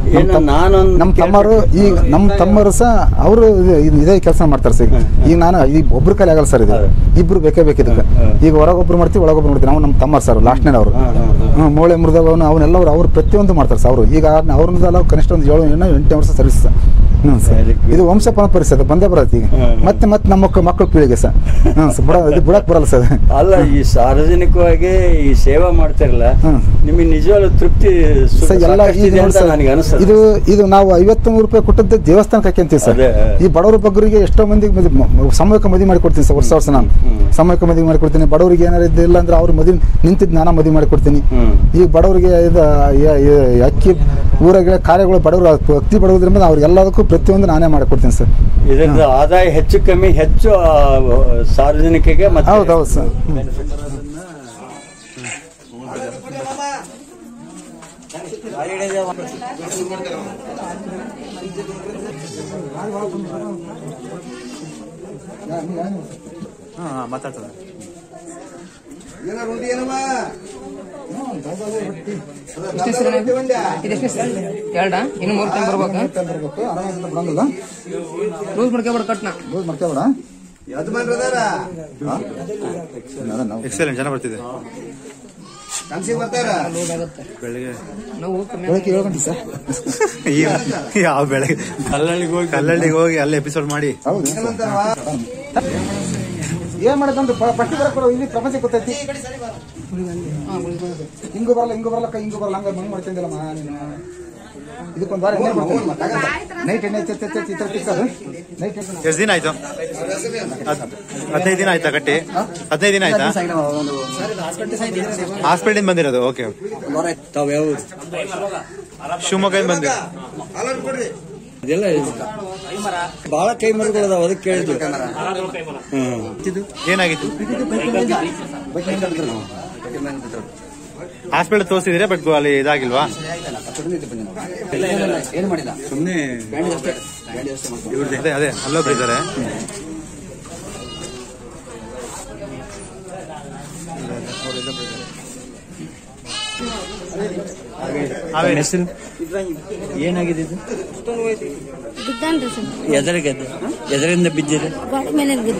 ನಮ್ಮ ತಮ್ಮರು, ಈಗ ನಮ್ಮ ತಮ್ಮರು ಸಹ ಅವರು ಇದೇ ಕೆಲಸ ಮಾಡ್ತಾರೆ ಸರ್. ಈಗ ನಾನು ಈಗ ಒಬ್ರು ಕೈಲಿ ಆಗಲ್ಲ ಸರ್, ಇದು ಇಬ್ರು ಬೇಕೇ ಬೇಕಿದ್ದಕ್ಕೆ. ಈಗ ಹೊರಗೊಬ್ರು ಮಾಡ್ತೀವಿ, ಒಳಗೊಬ್ರು ಮಾಡ್ತೀವಿ. ನಾವು ನಮ್ಮ ತಮ್ಮರು ಸರ್ ಲಾಸ್ಟ್ನೇ ಅವರು. ಹ್ಞೂ, ಮೂಳೆ ಮುರಿದವನು ಅವನ್ನೆಲ್ಲವರು ಅವ್ರು ಪ್ರತಿಯೊಂದು ಮಾಡ್ತಾರೆ ಸರ್ ಅವರು. ಈಗ ಅವ್ರನ್ನೆಲ್ಲ ಕನಿಷ್ಠ ಒಂದು ಏಳು ಏನೋ ಎಂಟನೇ ವರ್ಷ ಸರ್ವಿಸ್ ಸರ್. ಹ್ಞೂ ಸರ್, ಇದು ವಂಶ ಪರಂಪರೆ ಸರ್, ಬಂದೇ ಬರುತ್ತೆ ಈಗ. ಮತ್ತೆ ಮತ್ತೆ ನಮ್ಮ ಮಕ್ಕಳು ಮಕ್ಕಳು ಪೀಳಿಗೆ ಸರ್. ಹ್ಞೂ ಸರ್, ಬುಡ ಇದು ಬುಡಕ್ಕೆ ಬರಲ್ಲ ಸರ್. ಅಲ್ಲ, ಈ ಸಾರ್ವಜನಿಕವಾಗಿ ಈ ಸೇವಾ ಮಾಡ್ತಿರಲ್ಲ, ನಿಮಗೆ ನಿಜವಾಗ್ಲೂ ತೃಪ್ತಿ ಎಲ್ಲ ನನಗೆ ಅನಿಸ್ತದೆ. ಇದು ಇದು ನಾವು ಐವತ್ತು ನೂರು ರೂಪಾಯಿ ಕೊಟ್ಟದ್ದು ದೇವಸ್ಥಾನಕ್ಕೆ ಹಾಕ್ಯಂತೀವಿ ಸರ್. ಈ ಬಡವರ ಬಗ್ಗರಿಗೆ ಎಷ್ಟೋ ಮಂದಿಗೆ ಸಮಯಕ್ಕೆ ಮದುವೆ ಮಾಡಿಕೊಡ್ತೀನಿ ಸರ್. ವರ್ಷ ವರ್ಷ ನಾನು ಸಮಯಕ್ಕೆ ಮದುವೆ ಮಾಡಿಕೊಡ್ತೀನಿ. ಬಡವರಿಗೆ ಏನಾರು ಇದ್ದಿಲ್ಲ ಅಂದ್ರೆ ಅವ್ರು ಮದುವೆ ನಿಂತಿದ್ದು ನಾನು ಮದುವೆ ಮಾಡಿಕೊಡ್ತೀನಿ. ಈಗ ಬಡವರಿಗೆ ಇದು ಅಕ್ಕಿ ಊರಾಗ ಕಾರ್ಯಗಳು ಬಡವರು ಅಕ್ಕಿ ಬಡವುದ್ರಿಂದ ಅವ್ರಿಗೆಲ್ಲದಕ್ಕೂ ಪ್ರತಿಯೊಂದು ನಾನೇ ಮಾಡಿಕೊಡ್ತೀನಿ ಸರ್. ಇದರಿಂದ ಆದಾಯ ಹೆಚ್ಚು ಕಮ್ಮಿ ಹೆಚ್ಚು ಸಾರ್ವಜನಿಕರಿಗೆ. ಹೌದು ಹೌದು ಸರ್. ಮಾತಾಡ್ತದೆ ಎರಡ ಇನ್ನು ಮೂರು ಟೈಮ್ ಬರ್ಬೇಕು. ಲೂಸ್ ಮಾಡ್ಕೊಬೇಡ, ಕಟ್ನ ಲೂಸ್ ಮಾಡ್ಕೊಬೇಡ. ಎಕ್ಸಲೆಂಟ್, ಜನ ಬರ್ತಿದೆ. ಬೆಳಿಗ್ಗೆ ಏಳು ಗಂಟೆ ಸರ್. ಯಾವ ಬೆಳಗ್ಗೆ ಕಲ್ಲಳ್ಳಿಗೆ ಹೋಗಿ ಕಲ್ಲಳ್ಳಿಗೆ ಹೋಗಿ ಅಲ್ಲಿ ಎಪಿಸೋಡ್ ಮಾಡಿ. ಹೌದು, ಏನ್ ಮಾಡೋದಂದ್ರೆ ಫಸ್ಟ್ ಬರಕ್ಕೆ ಇಲ್ಲಿ ಪ್ರಪಂಚಕ್ಕೆ ಗೊತ್ತೈತಿ. ಹಿಂಗೂ ಬರಲ್ಲ ಹಿಂಗೂ ಬರಲ್ಲ ಹಿಂಗೂ ಬರಲ್ಲ ಹಂಗ ಮಂಗ್ ಮಾಡ್ತಿದ್ದಿಲ್ಲಮ್ಮ ನೀನು. ಇದಕ್ಕೊಂದು ವಾರ ನೈಟ್ ಎಣ್ಣೆ ನೈಟ್ ಎಷ್ಟು ದಿನ ಆಯ್ತು? ಹದಿನೈದು ದಿನ ಆಯ್ತಾ ಕಟ್ಟಿ? ಹದಿನೈದು ದಿನ ಆಯ್ತಾ ಹಾಸ್ಪಿಟಲ್ ಬಂದಿರೋದು? ಓಕೆ, ಶಿವಮೊಗ್ಗದಿಂದ ಬಂದಿರೋ. ಬಹಳ ಕೈ ಮರಗಳದಾವ, ಅದಕ್ಕೆ ಕೇಳಿದ್ರು. ಏನಾಗಿತ್ತು? ಹಾಸ್ಪಿಟಲ್ ತೋರಿಸಿದ್ರೆ ಬಟ್ ಅಲ್ಲಿ ಇದಾಗಿಲ್ವಾ? ಏನು ಮಾಡಿಲ್ಲ, ಸುಮ್ಮನೆ ಅದೇ ಅದೇ ಅಲ್ಲೊಬ್ರು ಇದ್ದಾರೆ. ಹೆಸರು ಏನಾಗಿದೆ? ಎದರಿಗೆ ಎದರಿಂದ ಬಿದ್ದಿದೆ? ಗಾಡಿ ಮೇಲೆ ಬಿದ್ದ.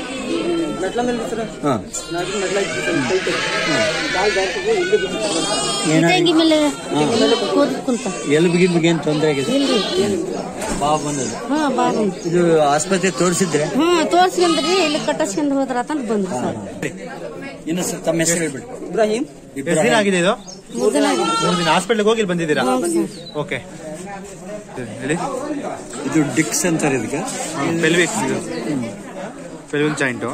ಎಲ್ಲಿ ಬಿಗಿ ಏನ್ ತೊಂದರೆ ಆಗಿದೆ? ಬಾ ಬಂದದ. ಇದು ಆಸ್ಪತ್ರೆ ತೋರಿಸಿದ್ರೆ? ಹ್ಮ್, ತೋರ್ಸ್ಕೊಂಡ್ರಿ ಇಲ್ಲಿ ಕಟ್ಟಿಸ್ಕೊಂಡ್ ಹೋದ್ರ ಅಂತ ಬಂದ್ರು ಸರ್. ಇನ್ನು ಸರ್ ತಮ್ಮ ಹೆಸರು ಹೇಳ್ಬಿಡಿ. ಇಬ್ರಾಹಿಂ. ಎಷ್ಟು ದಿನ ಆಗಿದೆ ಇದು? ಮೂರು ದಿನ. ಹಾಸ್ಪಿಟಲ್ಗೆ ಹೋಗಿ ಬಂದಿದ್ದೀರಾ? ಓಕೆ, ಹೇಳಿ. ಇದು ಡಿಕ್ಸ್ ಅಂತಾರೆ ಇದಕ್ಕೆ. Pelvic pelvic joint.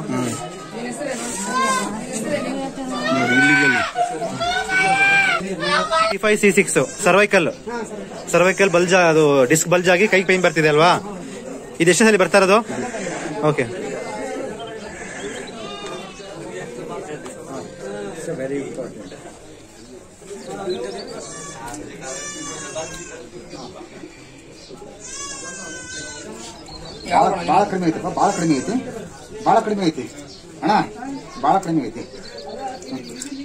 Five C six cervical cervical bulge, ಅದು ಡಿಸ್ಕ್ ಬಲ್ಜ್ ಆಗಿ ಕೈ ಪೈನ್ ಬರ್ತಿದೆ ಅಲ್ವಾ? ಇದು ಎಷ್ಟನೇ ಸಲ ಬರ್ತಾ ಇರೋದು? Okay, very important. ಭಾಳ ಕಡಿಮೆ ಐತಪ್ಪ, ಭಾಳ ಕಡಿಮೆ ಐತಿ, ಭಾಳ ಕಡಿಮೆ ಐತಿ ಅಣ್ಣ, ಭಾಳ ಕಡಿಮೆ ಐತಿ.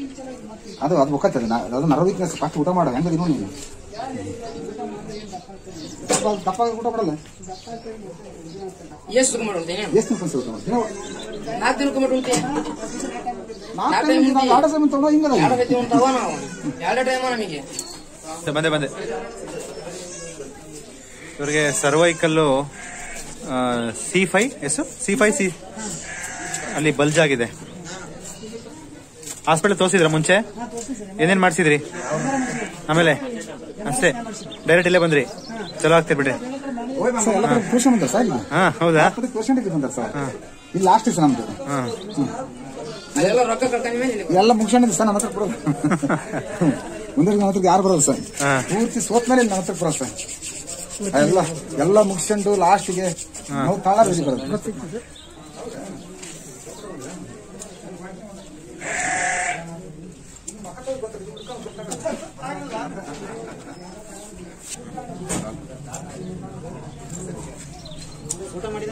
ಅದು ಅದು ಒಕ್ಕತ್ತದ ಅದು ನರ ವೀಕ್ನೆಸ್. ಫಸ್ಟ್ ಊಟ ಮಾಡೋ ಹೆಂಗದಿ ನೋಡಿ ನೀನು. ದಪ್ಪ ಊಟ ಮಾಡಲ್ಲ ಎಷ್ಟು ಮಾಡುತ್ತೇನೆ ಎಷ್ಟು ನಿಮಿಷ ಊಟ ಮಾಡ್ತೀನಿ ನಾಲ್ಕು ದಿನಕ್ಕೆ ಮಾಡುತ್ತೆ ನಾಲ್ಕು ಟೈಮ್ ಆಡ ಸಮಯ ತಗೊಂಡು ಹಿಂಗಲ್ಲ ಎರಡು ಗತಿ ಉಂಟವ ನಾವು ಎರಡು ಟೈಮ್ ನಮಗೆ ಬಂದೆ ಬಂದೆ ಇವ್ರಿಗೆ cervical C five S C five C ಅಲ್ಲಿ ಬಲ್ಜ್ ಆಗಿದೆ. ಹಾಸ್ಪಿಟಲ್ ತೋರಿಸಿದ್ರ ಮುಂಚೆ? ಏನೇನ್ ಮಾಡ್ಸಿದ್ರಿ? ಆಮೇಲೆ ಅಷ್ಟೇ ಡೈರೆಕ್ಟ್ ಇಲ್ಲೇ ಬಂದ್ರಿ? ಚಲೋ ಆಗ್ತೀರಿ ಬಿಡ್ರಿ. ಹಾ ಹೌದಾ? ಇಲ್ಲಿ ಲಾಸ್ಟ್ ಸರ್ ನಮ್ದು ಎಲ್ಲ ಮುಗಿಸ್ಕೊಂಡಿದ್ದೆ ಸರ್. ನನ್ನ ಹತ್ರ ಕೊಡೋದು ಮುಂದೆ ನನ್ನ ಹತ್ರ ಯಾರು ಬರೋದು ಸರ್? ಪೂರ್ತಿ ಸೋತ್ ಮೇಲೆ ನನ್ನ ಹತ್ರ ಬರೋದು ಸರ್. ಎಲ್ಲ ಎಲ್ಲ ಮುಗಿಸ್ಕೊಂಡು ಲಾಸ್ಟ್ಗೆ ನಾವು ತಾಳ ಬರೋದು. ಊಟ ಮಾಡಿದ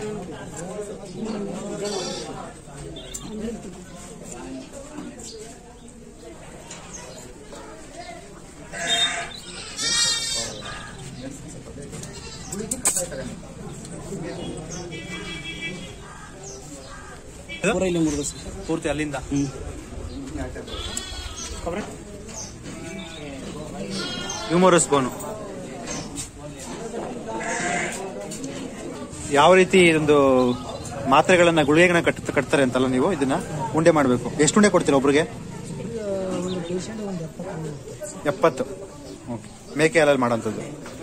ಪೂರ್ತಿ ಅಲ್ಲಿಂದ ಹ್ಯೂಮರಸ್ ಬೋನು ಯಾವ ರೀತಿ ಒಂದು ಮಾತ್ರೆಗಳನ್ನ ಗುಳಿಗೆಗಳನ್ನ ಕಟ್ ಕಟ್ತಾರೆ ಅಂತಲ್ಲ ನೀವು ಇದನ್ನ ಉಂಡೆ ಮಾಡಬೇಕು. ಎಷ್ಟು ಉಂಡೆ ಕೊಡ್ತೀರಾ ಒಬ್ರಿಗೆ? ಎಪ್ಪತ್ತು. ಓಕೆ. ಮೇಕೆ ಹಾಲಲ್ಲಿ ಮಾಡೋಂಥದ್ದು.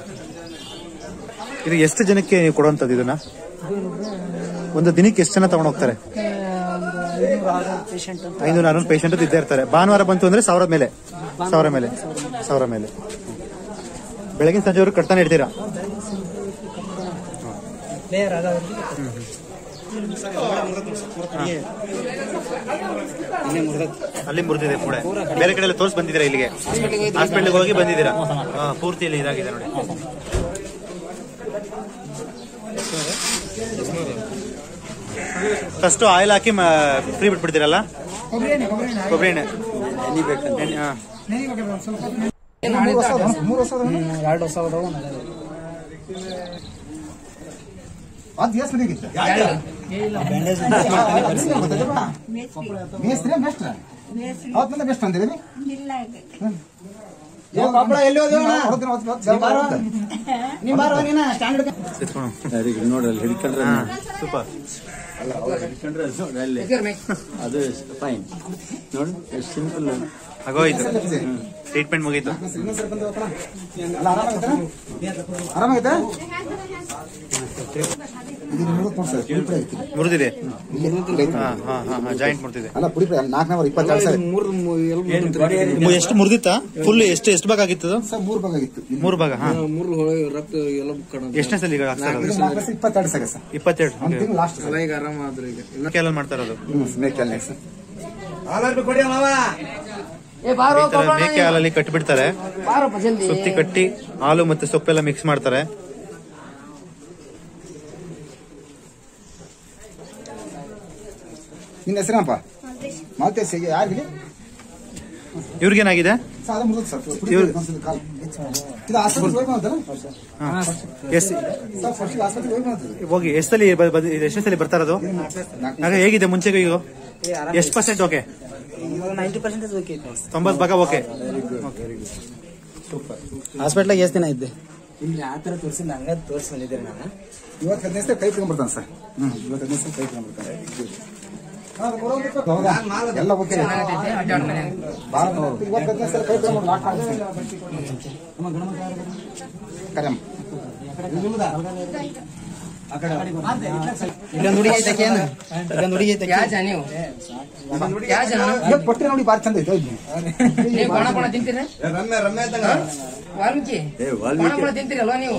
ಇದು ಎಷ್ಟು ಜನಕ್ಕೆ ನೀವು ಕೊಡುವಂಥದ್ದು ಇದನ್ನ? ಒಂದು ದಿನಕ್ಕೆ ಎಷ್ಟು ಜನ ತಗೊಂಡು ಹೋಗ್ತಾರೆ? ಐನೂರ ಆರ್ನೂರು ಪೇಷಂಟ್ ಇದ್ದೇ ಇರ್ತಾರೆ. ಭಾನುವಾರ ಬಂತು ಅಂದ್ರೆ ಸಾವಿರ ಮೇಲೆ ಸಾವಿರ ಮೇಲೆ ಸಾವಿರ ಮೇಲೆ ಬೆಳಗಿನ ಸಂಜೆವರೆಗೂ ಕಟ್ತಾನೆ ಇಡ್ತೀರಾ? ಅಲ್ಲಿ ಮುರಿದಿದೆ ಕೂಡ. ಬೇರೆ ಕಡೆ ಎಲ್ಲ ತೋರಿಸಿ ಬಂದಿದ್ದೀರಾ? ಇಲ್ಲಿಗೆ ಹಾಸ್ಪಿಟಲ್ಗೆ ಹೋಗಿ ಬಂದಿದ್ದೀರಾ? ಪೂರ್ತಿ ಇಲ್ಲಿ ಇದಾಗಿದೆ ನೋಡಿ. ಫಸ್ಟ್ ಆಯಿಲ್ ಹಾಕಿ ಫ್ರೀ ಬಿಟ್ಬಿಡ್ತೀರಲ್ಲ? ಕೊಬ್ಬರಿ ಎಣ್ಣೆ ಮೂರು ವರ್ಷ ಎರಡು ವರ್ಷ ಅದು ಎಷ್ಟು ಮನೆಗಿತ್ತು? ಮೇಸ್ತ್ರಿ ಮೇಸ್ಟ್ರ ಅವತ್ತು ಮಂದಿ ಬೆಸ್ಟ್ ಅಂತೀರಿ? ನೋಡಲ್ಲಿ ಹಿಡ್ಕೊಂಡ್ರೆ ಸೂಪರ್. ಅದು ಫೈನ್ ನೋಡಿ, ಎಷ್ಟು ಸಿಂಪಲ್ ಆಗೋಯ್ತು. ಟ್ರೀಟ್ಮೆಂಟ್ ಮುಗೀತು. ಆರಾಮಾಗೈತೆ? ಮುರಿದಿದೆ ಜಾಯಿಂಟ್ ಮುರಿದಿದೆ. ಅಲ್ಲ ಪುಡಿ ನಾಲ್ಕು ನೂರ ಇಪ್ಪತ್ತೆರಡು ಸಾವಿರ ಎಷ್ಟು ಮುರಿದಿತ್ತಾ? ಫುಲ್ ಎಷ್ಟು ಎಷ್ಟು ಭಾಗ ಆಗಿತ್ತು? ಮೂರು ಭಾಗ ಆಗಿತ್ತು. ಮೂರು ಭಾಗ. ಎಷ್ಟನೇ ಸಲ ಈಗ ಇಪ್ಪತ್ತೆರಡು ಸಾವಿರ ಸರ್. ಇಪ್ಪತ್ತೆರಡು ಲಾಸ್ಟ್ ಕೆಲ ಮಾಡ್ತಾ ಇರೋದು. ಮೇಕೆ ಹಾಲಲ್ಲಿ ಕಟ್ಟಿಬಿಡ್ತಾರೆ, ಸುತ್ತಿ ಕಟ್ಟಿ ಹಾಲು ಮತ್ತೆ ಸೊಪ್ಪೆಲ್ಲ ಮಿಕ್ಸ್ ಮಾಡ್ತಾರೆ. ನಿನ್ನ ಹೆಸರಪ್ಪ? ಮಾತೇಶ್. ಯಾರಿಗೆ? ಇವ್ರಿಗೇನಾಗಿದೆ? ಹೋಗಿ ಎಷ್ಟಲ್ಲಿ ಎಷ್ಟನೇ ಸಲ ಬರ್ತಾ ಇರೋದು? ಹೇಗಿದೆ ಮುಂಚೆಗೆ? ಈಗ ಎಷ್ಟು ಪರ್ಸೆಂಟ್ ಓಕೆ? ತೊಂಬತ್ತು ಭಾಗ ಓಕೆ. ಹಾಸ್ಪಿಟ್ಲಾಗ ಎಷ್ಟು ದಿನ ಇದ್ದೆ? ಇಲ್ಲಿ ಆ ತರ ತೋರಿಸಿಲ್ಲ, ಹಂಗ ತೋರಿಸಿ ಬಂದಿದ್ದೇನೆ ನಾನು. ಇವತ್ತು ಹದಿನೈದು ಸಲ ಕೈ ತಗೊಂಡ್ಬರ್ತಾನೆ ಸರ್. ಹ್ಮ್ ಇವತ್ತು ಹದಿನೈದು ಸಲ ಕೈ ತಗೊಂಡ್ಬರ್ತಾನೆ. ಎಲ್ಲ ಓಕೆ. ಇವತ್ತು ಹದಿನೈದು ಸಲ ಕೈ ತಗೊಂಡು ಲಾಕ್ ಕರೆಮ್ ಪಟ್ಟಿ ನೋಡಿ ಬಾರಿ ಚಂದ ಐತೆ. ತಿಂತೀರಲ್ವಾ ನೀವು?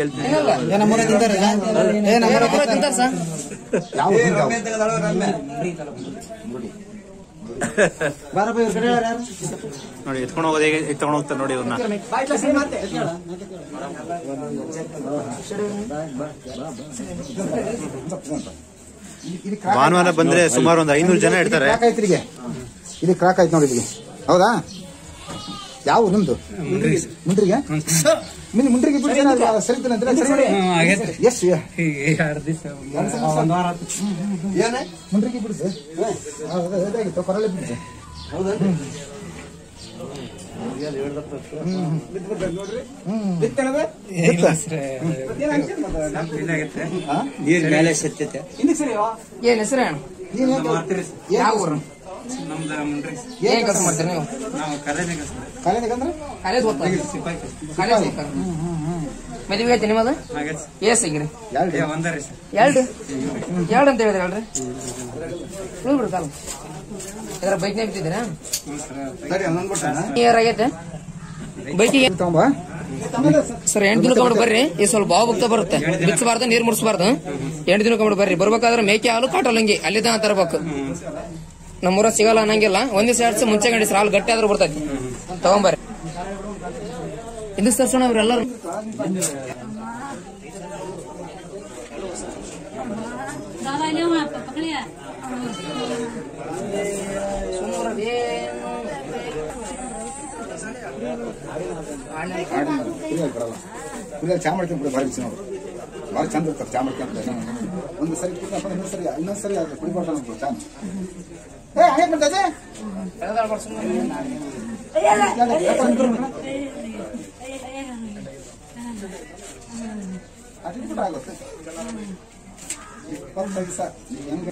ನೋಡಿ ಎತ್ಕೊಂಡು ಹೋಗೋದು ಹೇಗೆ ಎತ್ಕೊಂಡು ಹೋಗ್ತಾರೆ ನೋಡಿ ಇವ್ರನ್ನ. ಭಾನುವಾರ ಬಂದ್ರೆ ಸುಮಾರು ಒಂದು ಐನೂರು ಜನ ಇರ್ತಾರೆ. ಇಲ್ಲಿ ಕ್ರಾಕ್ ಆಯ್ತು ನೋಡಿ. ಇಲ್ಲಿಗೆ ಹೌದಾ? ಯಾವ ನಿಮ್ದು ಮುಂಡ್ರಿಗೆ ಮಿನಿ ಮುಂಡ್ರಿಗೆ ಸರಿತಾನೆ ಎಷ್ಟು ಏನೇ ಮುಂಡ್ರಿಗೆ ಬಿಡಿಸಿ ಇದಾಗಿತ್ತು ಪರಳೆ ಬಿಡಿಸಿ ಹೌದಾ ಏನ್ ಹೆಸರು ಯಾವ ಊರು ಏನ್ ಕೆಲಸ ಮಾಡ್ತೀರಿ ನೀವು ಮದುವೆ ಐತಿ ನಿಮ್ಮದು ಏಸ್ ಸಿಗ್ರಿ ಎರಡು ಎರಡು ಅಂತ ಹೇಳಿದ್ರಿ ಅಲ್ರಿ ಬಿಡು ಕಾಲ ಇದ್ರ ಬೈಕ್ನೇ ಬಿಟ್ಟಿದ್ದೀರಾ ಇಯರ್ ಆಗೈತೆ ಬೈಕಿಗೆ ಸರ್ ಎಂಟು ದಿನ ಕಮ್ಮಿ ಬರ್ರಿ ಈ ಸ್ವಲ್ಪ ಬಾವು ಭಕ್ತ ಬರುತ್ತೆ ಬಿಚ್ಚಬಾರ್ದು ನೀರ್ ಮುಡಿಸಬಾರ್ದು ಎಂಟು ದಿನ ಕಮ್ಮಿ ಬರ್ರಿ ಬರ್ಬೇಕಾದ್ರೆ ಮೇಕೆ ಹಾಲು ಕಾಟೋಲಂಗಿ ಅಲ್ಲಿ ತನ ತರಬೇಕು ನಮ್ಮೂರ ಸಿಗಲ್ಲ ಅನ್ನಂಗಿಲ್ಲ ಒಂದ್ ದಿವಸ ಎರಡು ಮುಂಚೆ ಗಂಡಿಸ್ ಹಾಲು ಗಟ್ಟಿ ಆದ್ರೂ ಬರ್ತೈತಿ ತಗೊಂಬರ್ರಿ ಇದು ತರ್ಸೋಣ ಅವ್ರೆಲ್ಲರೂ ಚಾ ಮಾಡ್ಕೊಂಡ್ ಬಿಡಿ ಭಾರಿ ನೋಡಿ ಭಾಳ ಚಂದ ಇರ್ತಾರೆ ಚಾ ಮಾಡ್ಕೊಂತ ಒಂದು ಸರಿ ಇನ್ನೊಂದು ಸರಿ ಇನ್ನೊಂದು ಸರಿ ಕುಡಿಬಾರ್ದು ಚಾ ಏ ಹಂಗೆ ಬರ್ತದೆ ಅಟ್ಬಿಟ್ರೆ ಆಗುತ್ತೆ ಇಪ್ಪತ್ತೈದು ಸರ್ ಹೆಂಗೆ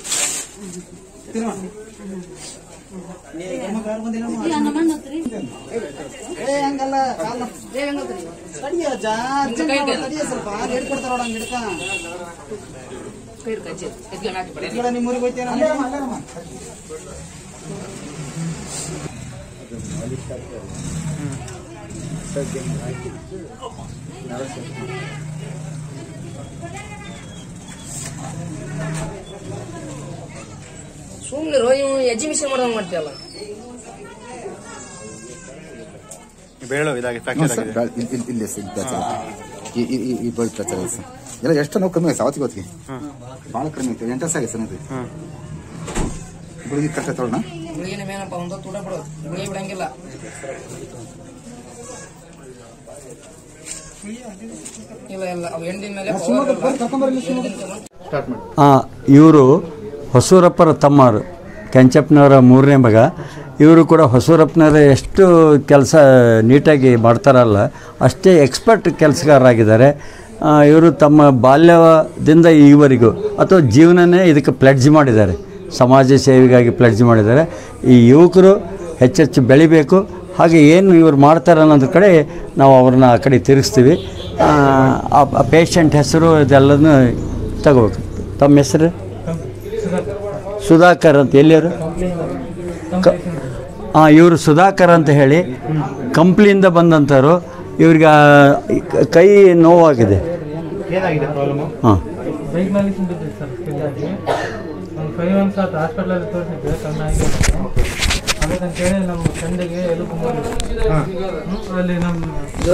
ಹಂಗಲ್ಲ ಸ್ವಲ್ಪ ರೇಟ್ ಕೊಡ್ತಾರ ನಿಮ್ಮೂರಿಗೆ ಹೋಯ್ತೇನ ಸುಮ್ನೆ ಎಜಿಬಿಷನ್ ಮಾಡೋಂಗ್ ಮಾಡ್ತೀಯಲ್ಲ ಬೇಳೆ ಇದಾಗಿ ಇಲ್ಲಿ ಈ ಬಳ್ಳಿ ಪ್ರಚಾರ ಎಲ್ಲ ಎಷ್ಟು ನೋವು ಕಮ್ಮಿ ಆಗಿದೆ ಅವತ್ತಿಗೆ ಹೊತ್ತಿಗೆ ಭಾಳ ಕಮ್ಮಿ ಐತೆ ಎಂಟು ವರ್ಷ ಆಗಿದೆ ಸರ್ ಇದು ಗುಳಿಗೆ ಕಷ್ಟ ತೊಗೊಳ್ಳೋಣ ಗುಳಿಗಿನ ಮೇನಪ್ಪ ಒಂದು ತೂಟ ಬಿಡು ಗುಳಿಗೆ ಬಿಡಂಗಿಲ್ಲ ಇಲ್ಲ ಇಲ್ಲ ಅವು ಎಂಡಿನ ಮೇಲೆ ಇವರು ಹೊಸೂರಪ್ಪರ ತಮ್ಮರು ಕೆಂಚಪ್ಪನವರ ಮೂರನೇ ಮಗ. ಇವರು ಕೂಡ ಹೊಸೂರಪ್ಪನವರ ಎಷ್ಟು ಕೆಲಸ ನೀಟಾಗಿ ಮಾಡ್ತಾರಲ್ಲ ಅಷ್ಟೇ ಎಕ್ಸ್ಪರ್ಟ್ ಕೆಲಸಗಾರರಾಗಿದ್ದಾರೆ. ಇವರು ತಮ್ಮ ಬಾಲ್ಯದಿಂದ ಈವರೆಗೂ ಅಥವಾ ಜೀವನನೇ ಇದಕ್ಕೆ ಪ್ಲೆಡ್ಜ್ ಮಾಡಿದ್ದಾರೆ, ಸಮಾಜ ಸೇವೆಗಾಗಿ ಪ್ಲೆಡ್ಜ್ ಮಾಡಿದ್ದಾರೆ. ಈ ಯುವಕರು ಹೆಚ್ಚೆಚ್ಚು ಬೆಳಿಬೇಕು. ಹಾಗೆ ಏನು ಇವರು ಮಾಡ್ತಾರೆ ಅನ್ನೋದ್ರ ಕಡೆ ನಾವು ಅವ್ರನ್ನ ಆ ಕಡೆ ತಿರುಗಿಸ್ತೀವಿ. ಆ ಪೇಷಂಟ್ ಹೆಸರು ಇದೆಲ್ಲನೂ ತಗೋಬೇಕು. ತಮ್ಮ ಹೆಸರು ಸುಧಾಕರ್ ಅಂತ. ಎಲ್ಲಿಯವರು? ಹಾಂ, ಇವರು ಸುಧಾಕರ್ ಅಂತ ಹೇಳಿ ಕಂಪ್ನಿಯಿಂದ ಬಂದಂಥವ್ರು. ಇವ್ರಿಗೆ ಕೈ ನೋವಾಗಿದೆ. ಹಾಂ, ಅದಕ್ಕಂತೇಳಿ ನಮ್ಮ ತಂದೆಗೆ ಎಲುಬು ಅಲ್ಲಿ ನಮ್ಮ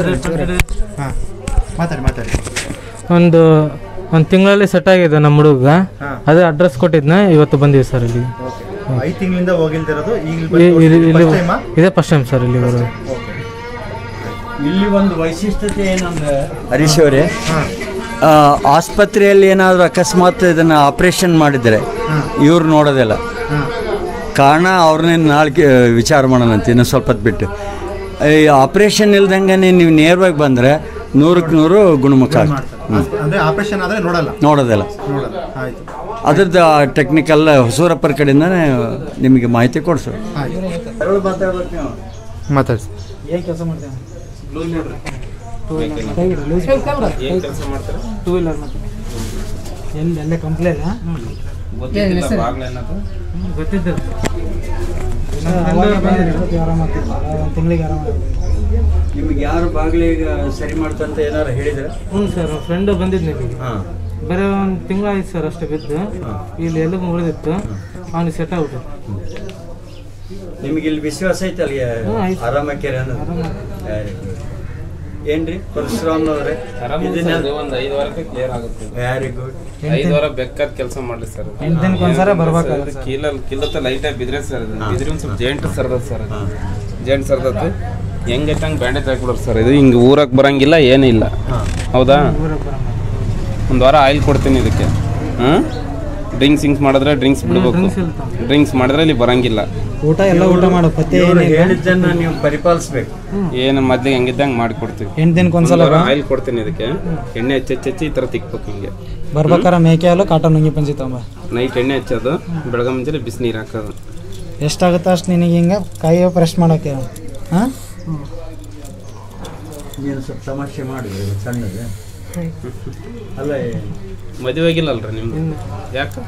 ಮಾತಾಡಿ ಮಾತಾಡಿ ಒಂದು ಒಂದು ತಿಂಗಳಲ್ಲಿ ಸೆಟ್ ಆಗಿದೆ ನಮ್ಮ ಹುಡುಗ. ಅದೇ ಅಡ್ರೆಸ್ ಕೊಟ್ಟಿದ್ನ ಇವತ್ತು ಬಂದೀವಿ ಸರ್ ಇಲ್ಲಿ. ಐದು ತಿಂಗಳಿಂದ ಹೋಗಿಲ್ದಿರೋದು ಇದೇ ಫಸ್ಟ್ ಟೈಮ್ ಸರ್ ಇಲ್ಲಿ ಬರೋದು. ಇಲ್ಲಿ ಒಂದು ವೈಶಿಷ್ಟ್ಯತೆ ಏನಂದ್ರೆ ಹರೀಶ್ ಅವರೇ, ಆಸ್ಪತ್ರೆಯಲ್ಲಿ ಏನಾದರೂ ಅಕಸ್ಮಾತ್ ಇದನ್ನು ಆಪ್ರೇಷನ್ ಮಾಡಿದರೆ ಇವ್ರು ನೋಡೋದಿಲ್ಲ. ಕಾರಣ ಅವ್ರನ್ನೇ ನಾಳೆ ವಿಚಾರ ಮಾಡೋಣಂತ ಇನ್ನು ಸ್ವಲ್ಪ ಹೊತ್ತು ಬಿಟ್ಟು. ಈ ಆಪ್ರೇಷನ್ ಇಲ್ದಂಗೆ ನೀವು ನೇರವಾಗಿ ಬಂದರೆ ನೂರಕ್ಕೆ ನೂರು ಗುಣಮುಖ ಆಗ್ತದೆ. ಆಪರೇಷನ್ ಆದರೆ ನೋಡಲ್ಲ ನೋಡೋದಿಲ್ಲ. ಅದ್ರದ್ದು ಟೆಕ್ನಿಕಲ್ ಹೊಸೂರಪ್ಪರ ಕಡೆಯಿಂದನೇ ನಿಮಗೆ ಮಾಹಿತಿ ಕೊಡಿಸು. ಮಾತಾಡಿ. ಏನು ಕೆಲಸ ಮಾಡ್ತೇವೆ? ಟೂ ವೀಲರ್ ಮಾಡ್ತೀವಿ. ಎಲ್ಲಿ ಎಲ್ಲ ಕಂಪ್ಲೇಂಟ್ ಗೊತ್ತಿದ್ದು ಒಂದು ತಿಂಗಳಿಗೆ ಆರಾಮ. ನಿಮಗೆ ಯಾರು ಬಾಗಿಲಿಗೆ ಸರಿ ಮಾಡ್ತಂತ ಏನಾರು ಹೇಳಿದ್ರೆ? ಹ್ಞೂ ಸರ್, ಫ್ರೆಂಡು ಬಂದಿದ್ದೆ ಇಲ್ಲಿಗೆ. ಬರೀ ಒಂದು ತಿಂಗಳಾಯ್ತು ಸರ್ ಅಷ್ಟೇ ಬಿದ್ದು. ಇಲ್ಲಿ ಎಲ್ಲಿಗೂ ಮುರಿದಿತ್ತು, ಅವನಿಗೆ ಸೆಟ್ ಆಗ್ಬಿಟ್ಟು. ನಿಮಗೆ ಇಲ್ಲಿ ವಿಶ್ವಾಸ ಐತಲ್ಲ ಆರಾಮಕ್ಕೇರಿ ಅನ್ನೋದು? ಏನ್ರಿ ಪರಶುರಾಮ್ನವ್ರೆ? ಒಂದು ಐದು ವಾರಕ್ಕೆ ಕ್ಲಿಯರ್ ಆಗುತ್ತೆ. Very good. ಐದು ವಾರ ಬೇಕಾದ ಕೆಲಸ ಮಾಡ್ಲಿ ಸರ್. ಎಂಟು ದಿನಕ್ಕೆ ಒಂದ್ಸಲ ಬರ್ಬೇಕು. ಕೀಲಲ್ಲಿ ಕಿಲ್ಲತ್ತ ಲೈಟಾಗಿ ಬಿದ್ರೆ ಸರ್, ಬಿದ್ರಿ ಒಂದು ಸ್ವಲ್ಪ ಜೇಂಟ್ ಸರ್ದತ್ ಸರ್, ಜೇಂಟ್ ಸರ್ದತ್ತು ಹೆಂಗೈತೆ ಹಂಗೆ ಬ್ಯಾಂಡೇಜ್ ಹಾಕ್ಬಿಡೋರು ಸರ್. ಇದು ಹಿಂಗೆ ಊರಕ್ಕೆ ಬರೋಂಗಿಲ್ಲ ಏನಿಲ್ಲ. ಹೌದಾ? ಒಂದು ವಾರ ಆಯಿಲ್ ಕೊಡ್ತೀನಿ ಇದಕ್ಕೆ. ಹಾಂ, ಡ್ರಿಂಕ್ಸ್ ಹಿಂಗ್ಸ್ ಮಾಡಿದ್ರೆ ಡ್ರಿಂಕ್ಸ್ ಬಿಡ್ಬೇಕು. ಡ್ರಿಂಕ್ಸ್ ಮಾಡಿದ್ರೆ ಇಲ್ಲಿ ಬರೋಂಗಿಲ್ಲ. ಊಟ ಎಲ್ಲ ಊಟ ಮಾಡೋ ಪತ್ತೆ ಹೇಳಿದ್ದನ್ನು ನೀವು ಪರಿಪಾಲಿಸ್ಬೇಕು. ಏನು ಮೊದಲಿಗೆ ಹೆಂಗಿದ್ದೆ ಹಂಗೆ ಮಾಡಿ ಕೊಡ್ತೀವಿ. ಎಂಟು ದಿನಕ್ಕೆ ಒಂದ್ಸಲ ಆಯಿಲ್ ಕೊಡ್ತೀನಿ ಇದಕ್ಕೆ. ಎಣ್ಣೆ ಹಚ್ಚಿ ಹಚ್ಚಿ ಈ ಥರ ತಿಕ್ಬೇಕು. ಹಿಂಗೆ ಬರ್ಬೇಕಾರೆ ಮೇಕೆ ಹಾಲು ಕಾಟನ್ ನುಂಗಿ ಪಂಚಿ ತಗೊಂಬ. ನೈಟ್ ಎಣ್ಣೆ ಹಚ್ಚೋದು, ಬೆಳಗ್ಗೆ ಮುಂಚೆ ಬಿಸಿ ನೀರು ಹಾಕೋದು. ಎಷ್ಟಾಗುತ್ತೋ ಅಷ್ಟು ನಿನಗೆ ಹಿಂಗೆ ಕೈ ಫ್ರೆಶ್ ಮಾಡೋಕೆ. ಹಾಂ, ನೀನು ಸ್ವಲ್ಪ ಸಮಸ್ಯೆ ಮಾಡಿದ್ರಿ ಸಣ್ಣದು. ಅಲ್ಲ, ಮದುವೆ ಆಗಿಲ್ಲಲ್ರಿ ನಿಮ್ದು? ಯಾಕೆ?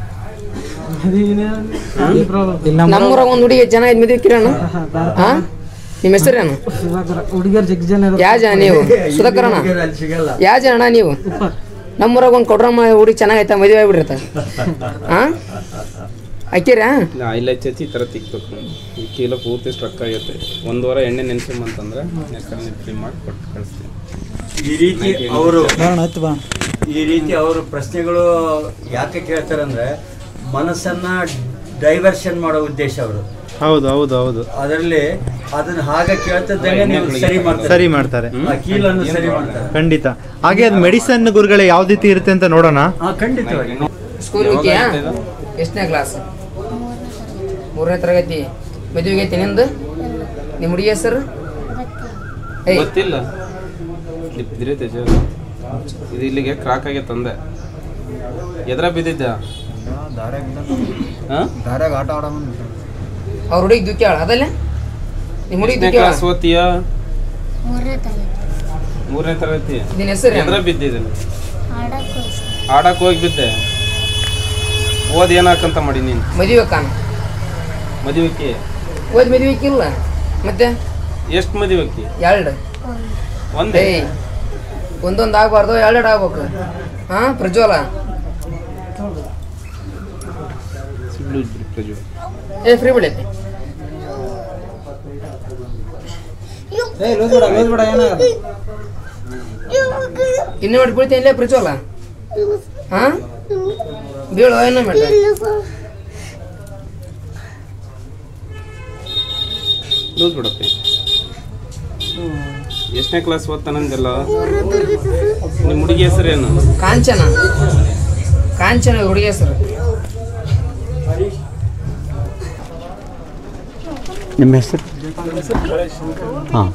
ನಮ್ಮೂರಾಗ ಒಂದು ಹುಡುಗಿ ಜನ ಐದು ಮದುವೆ ಕಿರಣ. ಹಾ, ನಿಮ್ಮ ಹೆಸರೇನು? ಹುಡುಗಿಯರು ಜಗ್ ಜನ ಯಾವ ಜನ ನೀವು? ಸುಧಾಕರಣ ಯಾವ ಜನ ನೀವು? ನಮ್ಮೂರಾಗ ಒಂದು ಕೊಡ್ರಮ್ಮ ಹುಡುಗಿ ಚೆನ್ನಾಗೈತ, ಮದುವೆ ಆಗ್ಬಿಟ್ಟಿರ್ತ. ಹಾ, ಹಾಕಿರಾ? ಆಯಿಲ್ ಹಚ್ಚಿ ಹಚ್ಚಿ ಈ ಥರ ತಿಕ್ಬೇಕು. ಈ ಕಿಲೋ ಪೂರ್ತಿ ಸ್ಟ್ರಕ್ ಆಗೈತೆ. ಒಂದು ವಾರ ಎಣ್ಣೆ ನೆನೆಸ್ಕೊಂಬಂತಂದ್ರೆ ನೆಕ್ಸ್ಟ್ ಮಾಡಿ ಕೊಟ್ಟು ಕಳಿಸ್ತೀನಿ. ಈ ರೀತಿ ಅವರು ಈ ರೀತಿ ಅವರು ಪ್ರಶ್ನೆಗಳು ಯಾಕೆ ಕೇಳ್ತಾರೆ ಅಂದರೆ ಮನಸ್ಸನ್ನ ಡೈವರ್ಷನ್ ಮಾಡೋ ಉದ್ದೇಶ ಅವರು. ಹೌದು ಹೌದು ಹೌದು ಅದರಲ್ಲಿ ಅದನ್ನ ಹಾಗೆ ಕೇಳ್ತಿದ್ದಂಗೆ ನೀವು ಸರಿ ಮಾಡ್ತಾರೆ ಸರಿ ಮಾಡ್ತಾರೆ ಆ ಕೀಲನ್ನು ಸರಿ ಮಾಡ್ತಾರೆ. ಖಂಡಿತ. ಹಾಗೆ ಅದು ಮೆಡಿಸನ್ ಗುರುಗಳೇ ಯಾವ ರೀತಿ ಇರುತ್ತೆ ಅಂತ ನೋಡೋಣ. ಖಂಡಿತವಾಗಿ. ಸ್ಕೂಲ್ ಹೋಗ್ಯಾ? ಎಷ್ಟನೇ ಕ್ಲಾಸ್? ಮೂರನೇ ತರಗತಿ. ಮದುವೆಗೆ ಐತಿ ನಿಂದು? ನಿಮ್ಮ ಹುಡುಗಿ ಹೆಸರು? ಗೊತ್ತಿಲ್ಲ. ಇದು ಇಲ್ಲಿಗೆ ಕ್ರಾಕ್ ಆಗಿ ತಂದೆ. ಎದ್ರ ಬಿದ್ದಿದ್ದ? ಆಟ ಆಡ ಅವ್ರ ಹುಡುಗಿ ದುಃಖಾಳ ಅದಲ್ಲ? ನಿಮ್ಮ ಹುಡುಗಿ ಕ್ಲಾಸ್ ಓದ್ತೀಯ? ಮೂರನೇ ತರಗತಿ. ನಿನ್ನ ಹೆಸರು? ಎದ್ರ ಬಿದ್ದಿದ್ದೀನಿ? ಆಡಕ್ ಹೋಗಿ ಬಿದ್ದೆ. ಓದ್ ಏನಾಕಂತ ಮಾಡಿ ನೀನು? ಮದುವೆ ಕಾಣ. ಮದುವೆಕ್ಕೆ ಓದ್ ಮದುವೆಕ್ಕೆ ಇಲ್ಲ ಮತ್ತೆ? ಎಷ್ಟು ಮದುವೆಕ್ಕೆ? ಎರಡು. ಒಂದೇ? ಒಂದೊಂದು ಆಗ್ಬಾರ್ದು, ಎರಡೆರಡು ಆಗ್ಬೇಕು. ಹಾ, ಪ್ರಜ್ವಲ ಏ ಫ್ರೀ ಬಿಡೈತಿ. ಇನ್ನು ಮಾಡಿ ಬೀಳ್ತೀನಿ ಇಲ್ಲೇ ಪ್ರಜ್ವಲ. ಹಾ, ಬೀಳು ಏನೋ ಮೇಡ. ಲೂಸ್ ಬಿಡಪ್ಪಿ. ಎಷ್ಟನೇ ಕ್ಲಾಸ್ ಓದ್ತಾನಂದೆಲ್ಲ? ನಿಮ್ಮ ಹುಡುಗಿ ಹೆಸರೇನು? ಕಾಂಚನ. ಕಾಂಚನ ಹುಡುಗಿ ಹೆಸರು. ನಿಮ್ಮ ಹೆಸರು? ಹಾಂ,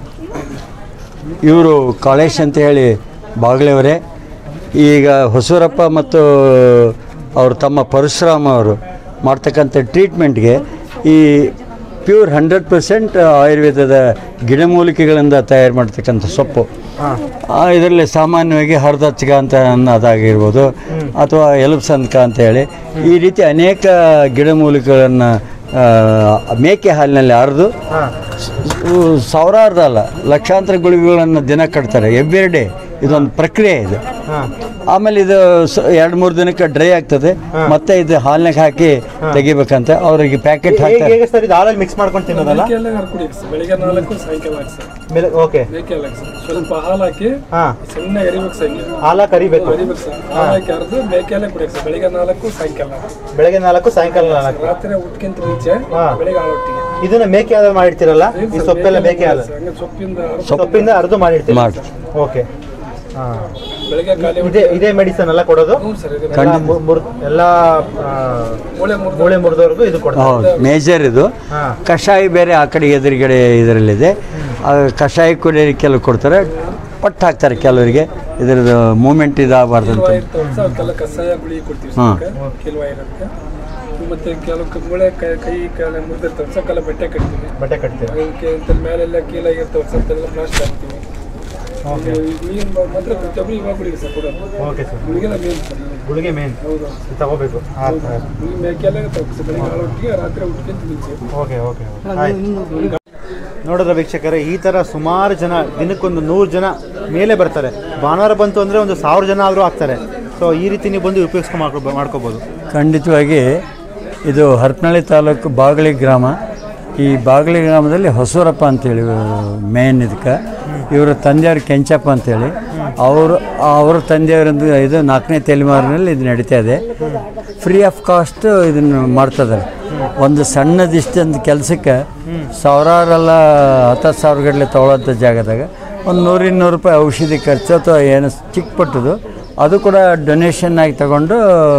ಇವರು ಕಾಳೇಶ್ ಅಂತ ಹೇಳಿ ಬಾಗ್ಲೆಯವರೇ. ಈಗ ಹೊಸೂರಪ್ಪ ಮತ್ತು ಅವರು ತಮ್ಮ ಪರಶುರಾಮ ಅವರು ಮಾಡ್ತಕ್ಕಂಥ ಟ್ರೀಟ್ಮೆಂಟ್ಗೆ ಈ ಪ್ಯೂರ್ ಹಂಡ್ರೆಡ್ ಪರ್ಸೆಂಟ್ ಆಯುರ್ವೇದದ ಗಿಡಮೂಲಿಕೆಗಳಿಂದ ತಯಾರು ಮಾಡ್ತಕ್ಕಂಥ ಸೊಪ್ಪು. ಇದರಲ್ಲಿ ಸಾಮಾನ್ಯವಾಗಿ ಹರದಚ್ಚಗ ಅಂತ ಅನ್ನೋದಾಗಿರ್ಬೋದು ಅಥವಾ ಎಲುಬ್ಸಂದ್ಕ ಅಂತ ಹೇಳಿ ಈ ರೀತಿ ಅನೇಕ ಗಿಡಮೂಲಿಕೆಗಳನ್ನು ಮೇಕೆ ಹಾಲಿನಲ್ಲಿ ಅರೆದು ಸಾವಿರಾರು ಅಲ್ಲ ಲಕ್ಷಾಂತರ ಗುಳಿಗೆಗಳನ್ನು ದಿನ ಕಟ್ತಾರೆ ಎವ್ರಿ ಡೇ. ಇದೊಂದು ಪ್ರಕ್ರಿಯೆ ಇದು. ಆಮೇಲೆ ಇದು ಎರಡು ಮೂರು ದಿನಕ್ಕೆ ಡ್ರೈ ಆಗ್ತದೆ. ಮತ್ತೆ ಇದು ಹಾಲಿನಾಗ ಹಾಕಿ ತೆಗಿಬೇಕಂತ ಅವ್ರಿಗೆ ಪ್ಯಾಕೆಟ್ ಹಾಕ್ತಾರೆ. ಹಾಲಲ್ಲಿ ಮಿಕ್ಸ್ ಮಾಡ್ಕೊಂಡು ತಿನ್ನೋದಲ್ಲ? ಬೆಳಿಗ್ಗೆ ನಾಲ್ಕು ಸಾಯಂಕಾಲ ಓಕೆ. ಸ್ವಲ್ಪ ಹಾಲು ಹಾಕಿ ಸಣ್ಣ ಎರಿಬೇಕು ಸರ್. ಹಾಲ ಕರಿಬೇಕು. ಹಾಲು ಹಾಕಿ ಅರ್ದು ಮೇಕೆಲ್ಲ ಕುಡಿಯಕ್ಕೆ ಸರ್. ಬೆಳಿಗ್ಗೆ ನಾಲ್ಕು ಸಾಯಂಕಾಲ. ಬೆಳಗ್ಗೆ ನಾಲ್ಕು ಸಾಯಂಕಾಲ ನಾಲ್ಕು. ರಾತ್ರಿ ಊಟಕ್ಕಿಂತ ಮುಂಚೆ ಬೆಳಿಗ್ಗೆ ಹಾಲೊಟ್ಟಿಗೆ. ಇದನ್ನ ಮೇಕೆ ಹಾಲು ಮಾಡಿರ್ತೀರಲ್ಲ, ಈ ಸೊಪ್ಪೆಲ್ಲ ಮೇಕೆ ಹಾಲು ಸೊಪ್ಪಿಂದ ಸೊಪ್ಪಿಂದ ಅರ್ದು ಮಾಡಿರ್ತೀವಿ. ಓಕೆ. ಬೆಳಿಗ್ಗೆ ಇದೇ ಮೆಡಿಸನ್ ಎಲ್ಲ ಕೊಡೋದು? ಎಲ್ಲ ಮೂಳೆ ಮುರಿದವ್ರಿಗೂ ಇದು ಕೊಡ್ತಾರೆ. ಮೇಜರ್ ಇದು. ಕಷಾಯ ಬೇರೆ ಆ ಕಡೆ ಎದುರುಗಡೆ ಇದರಲ್ಲಿದೆ. ಕಷಾಯ ಕುಡಿಯೋರಿಗೆ ಕೆಲವು ಕೊಡ್ತಾರೆ, ಪಟ್ಟು ಹಾಕ್ತಾರೆ ಕೆಲವರಿಗೆ. ಇದರದ್ದು ಮೂಮೆಂಟ್ ಇದಾಗಬಾರ್ದು ಅಂತ. ಕಷಾಯ ಗುಳಿ ಕೊಡ್ತೀವಿ ಕೆಲವು ಇರೋದಕ್ಕೆ. ಮತ್ತೆ ಕೆಲವು ಮೂಳೆ ಕೈ ಕೈ ಕಾಲ ಮುರಿದಿರ್ತಾವೆ ಸರ್, ಕೆಲ ಬಟ್ಟೆ ಕಟ್ತೀವಿ. ಬಟ್ಟೆ ಕಟ್ತೀವಿ ಅದಕ್ಕೆ ಮೇಲೆಲ್ಲ ಕೀಲಾಗಿರ್ತಾವೆ ಸರ್, ಎಲ್ಲ ಪ್ಲಾಸ್ಟರ್ ಹಾಕ್ತೀವಿ. ಮಾತ್ರ ಪ್ರತಿಯೊಬ್ಬರು ಇವಾಗ ಗುಳಿಗೆ ಸರ್ ಕೊಡೋದು. Okay sir. ಗುಳಿಗೆಲ್ಲ ಮೇನ್ ಸರ್. ಗುಳಿಗೆ ಮೇನ್. ಹೌದು, ತಗೋಬೇಕು. ಮೇಕೆಲ್ಲ ತಗೋಬೇಕು ಸರ್. ಬೆಳಿಗ್ಗೆ ಹಾಳೊಟ್ಟಿಗೆ ರಾತ್ರಿ ಊಟಕ್ಕಿಂತ ಮುಂಚೆ. Okay okay. ನೋಡಿದ್ರೆ ವೀಕ್ಷಕರೇ, ಈ ಥರ ಸುಮಾರು ಜನ ದಿನಕ್ಕೊಂದು ನೂರು ಜನ ಮೇಲೆ ಬರ್ತಾರೆ. ಭಾನುವಾರ ಬಂತು ಅಂದರೆ ಒಂದು ಸಾವಿರ ಜನ ಆದರೂ ಆಗ್ತಾರೆ. ಸೊ ಈ ರೀತಿ ನೀವು ಬಂದು ಉಪಯೋಗಿಸ್ಕೊ ಮಾಡ್ಕೊ ಮಾಡ್ಕೋಬೋದು. ಖಂಡಿತವಾಗಿ ಇದು ಹರಪನಹಳ್ಳಿ ತಾಲೂಕು ಬಾಗಳಿ ಗ್ರಾಮ. ಈ ಬಾಗಲಿ ಗ್ರಾಮದಲ್ಲಿ ಹೊಸೂರಪ್ಪ ಅಂತೇಳಿ ಮೇನ್ ಇದಕ್ಕೆ, ಇವರ ತಂದೆಯವರು ಕೆಂಚಪ್ಪ ಅಂತೇಳಿ, ಅವರು ಅವ್ರ ತಂದೆಯವರಿಂದ ಇದು ನಾಲ್ಕನೇ ತಲೆಮಾರಿನಲ್ಲಿ ಇದು ನಡೀತಾ ಇದೆ. ಫ್ರೀ ಆಫ್ ಕಾಸ್ಟ್ ಇದನ್ನು ಮಾಡ್ತಿದ್ದಾರೆ. ಒಂದು ಸಣ್ಣದಿಷ್ಟೊಂದು ಕೆಲಸಕ್ಕೆ ಸಾವಿರಾರೆಲ್ಲ ಹತ್ತತ್ತು ಸಾವಿರ ಗಟ್ಟಲೆ ತೊಗೊಳ್ಳೋಂಥ ಜಾಗದಾಗ ಒಂದು ನೂರು ಇನ್ನೂರು ರೂಪಾಯಿ ಔಷಧಿ ಖರ್ಚು ಅಥವಾ ಏನು ಚಿಕ್ಕ ಪಟ್ಟದು ಅದು ಕೂಡ ಡೊನೇಷನ್ ಆಗಿ ತಗೊಂಡು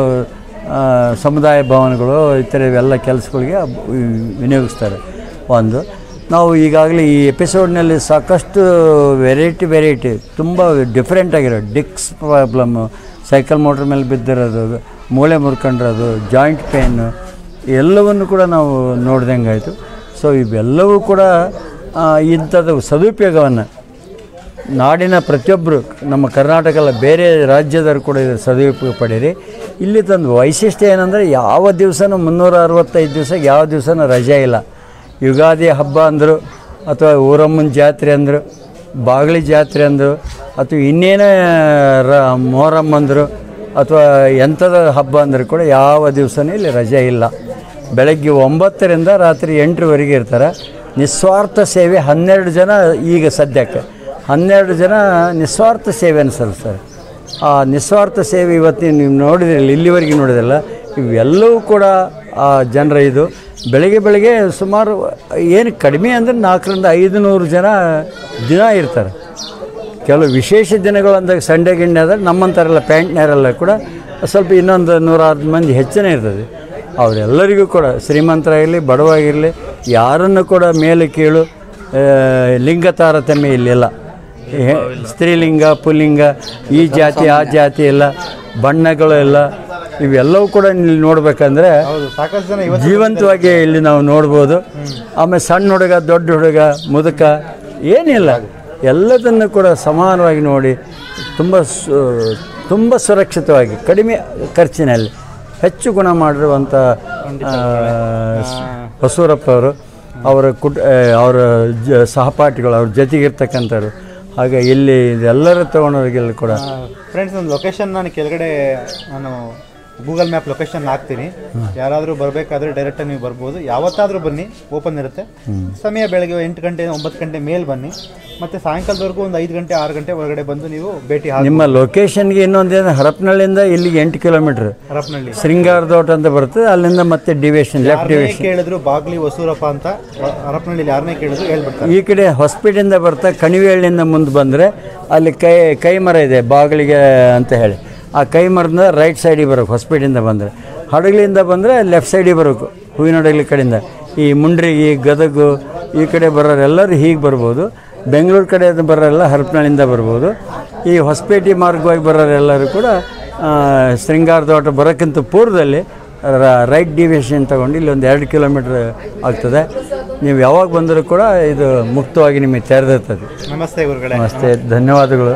ಸಮುದಾಯ ಭವನಗಳು ಈ ಥರ ಇವೆಲ್ಲ ಕೆಲಸಗಳಿಗೆ ವಿನಿಯೋಗಿಸ್ತಾರೆ. ಒಂದು ನಾವು ಈಗಾಗಲೇ ಈ ಎಪಿಸೋಡ್ನಲ್ಲಿ ಸಾಕಷ್ಟು ವೆರೈಟಿ ವೆರೈಟಿ ತುಂಬ ಡಿಫ್ರೆಂಟ್ ಆಗಿರೋ ಡಿಕ್ಸ್ ಪ್ರಾಬ್ಲಮ್ಮು, ಸೈಕಲ್ ಮೋಟ್ರ್ ಮೇಲೆ ಬಿದ್ದಿರೋದು, ಮೂಳೆ ಮುರ್ಕೊಂಡಿರೋದು, ಜಾಯಿಂಟ್ ಪೇನು ಎಲ್ಲವನ್ನು ಕೂಡ ನಾವು ನೋಡ್ದಂಗೆ ಆಯಿತು. ಸೊ ಇವೆಲ್ಲವೂ ಕೂಡ ಇಂಥದ್ದು ಸದುಪಯೋಗವನ್ನು ನಾಡಿನ ಪ್ರತಿಯೊಬ್ಬರು ನಮ್ಮ ಕರ್ನಾಟಕ ಅಲ್ಲ ಬೇರೆ ರಾಜ್ಯದವರು ಕೂಡ ಇದರ ಸದುಪಯೋಗ ಪಡೀರಿ. ಇಲ್ಲಿ ತಂದು ವೈಶಿಷ್ಟ್ಯ ಏನಂದರೆ ಯಾವ ದಿವಸನೂ ಮುನ್ನೂರ ಅರವತ್ತೈದು ದಿವಸಕ್ಕೆ ಯಾವ ದಿವಸನೂ ರಜೆ ಇಲ್ಲ. ಯುಗಾದಿ ಹಬ್ಬ ಅಂದರು ಅಥವಾ ಊರಮ್ಮನ ಜಾತ್ರೆ ಅಂದರು, ಬಾಗಿಲಿ ಜಾತ್ರೆ ಅಂದರು, ಅಥವಾ ಇನ್ನೇನೇ ರ ಮೊಹರಮ್ ಅಂದರು ಅಥವಾ ಎಂಥದ ಹಬ್ಬ ಅಂದರೂ ಕೂಡ ಯಾವ ದಿವಸನೂ ಇಲ್ಲಿ ರಜೆ ಇಲ್ಲ. ಬೆಳಗ್ಗೆ ಒಂಬತ್ತರಿಂದ ರಾತ್ರಿ ಎಂಟರವರೆಗೆ ಇರ್ತಾರೆ. ನಿಸ್ವಾರ್ಥ ಸೇವೆ ಹನ್ನೆರಡು ಜನ ಈಗ ಸದ್ಯಕ್ಕೆ ಹನ್ನೆರಡು ಜನ ನಿಸ್ವಾರ್ಥ ಸೇವೆಯನ್ನು ಸಲ್ಲಿಸ್ತಾರೆ. ಆ ನಿಸ್ವಾರ್ಥ ಸೇವೆ ಇವತ್ತು ನೀವು ನೋಡಿದ್ರಲ್ಲ, ಇಲ್ಲಿವರೆಗೆ ನೋಡಿದ್ರಲ್ಲ, ಇವೆಲ್ಲವೂ ಕೂಡ ಆ ಜನರ ಇದು ಬೆಳಗ್ಗೆ ಬೆಳಗ್ಗೆ ಸುಮಾರು ಏನು ಕಡಿಮೆ ಅಂದರೆ ನಾಲ್ಕರಿಂದ ಐದು ನೂರು ಜನ ದಿನ ಇರ್ತಾರೆ. ಕೆಲವು ವಿಶೇಷ ದಿನಗಳು ಅಂದಾಗ ಸಂಡೆ ಗಿಂಡೆ ಆದರೆ ನಮ್ಮಂಥರೆಲ್ಲ ಪ್ಯಾಂಟ್ನವರೆಲ್ಲ ಕೂಡ ಸ್ವಲ್ಪ ಇನ್ನೊಂದು ನೂರಾರು ಮಂದಿ ಹೆಚ್ಚಿನ ಇರ್ತದೆ. ಅವರೆಲ್ಲರಿಗೂ ಕೂಡ ಶ್ರೀಮಂತರಾಗಿರಲಿ ಬಡವಾಗಿರಲಿ ಯಾರನ್ನು ಕೂಡ ಮೇಲೆ ಕೀಳು ಲಿಂಗ ತಾರತಮ್ಯ ಇಲ್ಲಿಲ್ಲ. ಸ್ತ್ರೀಲಿಂಗ ಪುಲ್ಲಿಂಗ ಈ ಜಾತಿ ಆ ಜಾತಿ ಇಲ್ಲ, ಬಣ್ಣಗಳು ಇಲ್ಲ, ಇವೆಲ್ಲವೂ ಕೂಡ ಇಲ್ಲಿ ನೋಡಬೇಕಂದ್ರೆ ಜೀವಂತವಾಗಿ ಇಲ್ಲಿ ನಾವು ನೋಡ್ಬೋದು. ಆಮೇಲೆ ಸಣ್ಣ ಹುಡುಗ ದೊಡ್ಡ ಹುಡುಗ ಮುದುಕ ಏನಿಲ್ಲ, ಎಲ್ಲದನ್ನು ಕೂಡ ಸಮಾನವಾಗಿ ನೋಡಿ ತುಂಬ ಸು ತುಂಬ ಸುರಕ್ಷಿತವಾಗಿ ಕಡಿಮೆ ಖರ್ಚಿನಲ್ಲಿ ಹೆಚ್ಚು ಗುಣ ಮಾಡಿರುವಂಥ ಹೊಸೂರಪ್ಪ ಅವರು, ಅವರ ಕುಟ ಅವರ ಜ ಸಹಪಾಠಿಗಳು ಅವ್ರ ಜೊತೆಗಿರ್ತಕ್ಕಂಥವ್ರು. ಹಾಗೆ ಇಲ್ಲಿ ಇದೆಲ್ಲರೂ ತೊಗೊಂಡವ್ರಿಗೆಲ್ಲ ಕೂಡ ಫ್ರೆಂಡ್ಸ್ ಒಂದು ಲೊಕೇಶನ್ ನಾನು ಕೆಳಗಡೆ ನಾನು ಗೂಗಲ್ ಮ್ಯಾಪ್ ಲೊಕೇಶನ್ ಹಾಕ್ತೀನಿ. ಯಾರಾದರೂ ಬರಬೇಕಾದ್ರೆ ಡೈರೆಕ್ಟಾಗಿ ನೀವು ಬರ್ಬೋದು. ಯಾವತ್ತಾದರೂ ಬನ್ನಿ, ಓಪನ್ ಇರುತ್ತೆ. ಸಮಯ ಬೆಳಗ್ಗೆ ಎಂಟು ಗಂಟೆ ಒಂಬತ್ತು ಗಂಟೆ ಮೇಲೆ ಬನ್ನಿ, ಮತ್ತು ಸಾಯಂಕಾಲದವರೆಗೂ ಒಂದು ಐದು ಗಂಟೆ ಆರು ಗಂಟೆ ಒಳಗಡೆ ಬಂದು ನೀವು ಭೇಟಿ ಆಗಿ. ನಿಮ್ಮ ಲೊಕೇಶನ್ಗೆ ಇನ್ನೊಂದೇನು ಹರಪನಹಳ್ಳಿಯಿಂದ ಇಲ್ಲಿಗೆ ಎಂಟು ಕಿಲೋಮೀಟ್ರ್ ಹರಪನಹಳ್ಳಿ ಶೃಂಗಾರದೋಟ ಅಂತ ಬರ್ತದೆ. ಅಲ್ಲಿಂದ ಮತ್ತೆ ಡಿವಿಷನ್ ಲೆಫ್ಟ್ ಡಿವಿಷನ್ ಕೇಳಿದ್ರು ಬಾಗ್ಲಿ ಹೊಸೂರಪ್ಪ ಅಂತ ಹರಪನಹಳ್ಳಿ ಯಾರನ್ನೇ ಕೇಳಿದ್ರು ಹೇಳ್ಬಿಡ್ತಾರೆ. ಈ ಕಡೆ ಹೊಸಪೇಟೆಯಿಂದ ಬರ್ತಾ ಕಣಿವೆಹಳ್ಳಿಯಿಂದ ಮುಂದೆ ಬಂದರೆ ಅಲ್ಲಿ ಕೈ ಕೈ ಮರ ಇದೆ ಬಾಗಿಲಿಗೆ ಅಂತ ಹೇಳಿ, ಆ ಕೈ ಮರದ ರೈಟ್ ಸೈಡಿಗೆ ಬರೋಕು. ಹೊಸಪೇಟೆಯಿಂದ ಬಂದರೆ ಹಡಗಲಿಂದ ಬಂದರೆ ಲೆಫ್ಟ್ ಸೈಡಿಗೆ ಬರೋಕು, ಹೂವಿನ ಹಡಗಲಿ ಕಡೆಯಿಂದ. ಈ ಮುಂಡ್ರಿಗಿ ಗದಗು ಈ ಕಡೆ ಬರೋರೆಲ್ಲರೂ ಹೀಗೆ ಬರ್ಬೋದು. ಬೆಂಗಳೂರು ಕಡೆ ಬರೋರೆಲ್ಲ ಹರಪನಹಳ್ಳಿಯಿಂದ ಬರ್ಬೋದು. ಈ ಹೊಸಪೇಟೆ ಮಾರ್ಗವಾಗಿ ಬರೋರೆಲ್ಲರೂ ಕೂಡ ಶೃಂಗಾರದೋಟ ಬರೋಕ್ಕಿಂತ ಪೂರ್ವದಲ್ಲಿ ರೈಟ್ ಡಿವಿಷನ್ ತಗೊಂಡು ಇಲ್ಲಿ ಒಂದು ಎರಡು ಕಿಲೋಮೀಟ್ರ್ ಆಗ್ತದೆ. ನೀವು ಯಾವಾಗ ಬಂದರೂ ಕೂಡ ಇದು ಮುಕ್ತವಾಗಿ ನಿಮಗೆ ತೆರೆದಿರ್ತದೆ. ನಮಸ್ತೆ ಗುರುಗಳೇ. ನಮಸ್ತೆ, ಧನ್ಯವಾದಗಳು.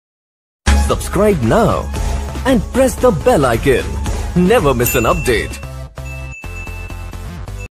Subscribe now and press the bell icon. Never miss an update.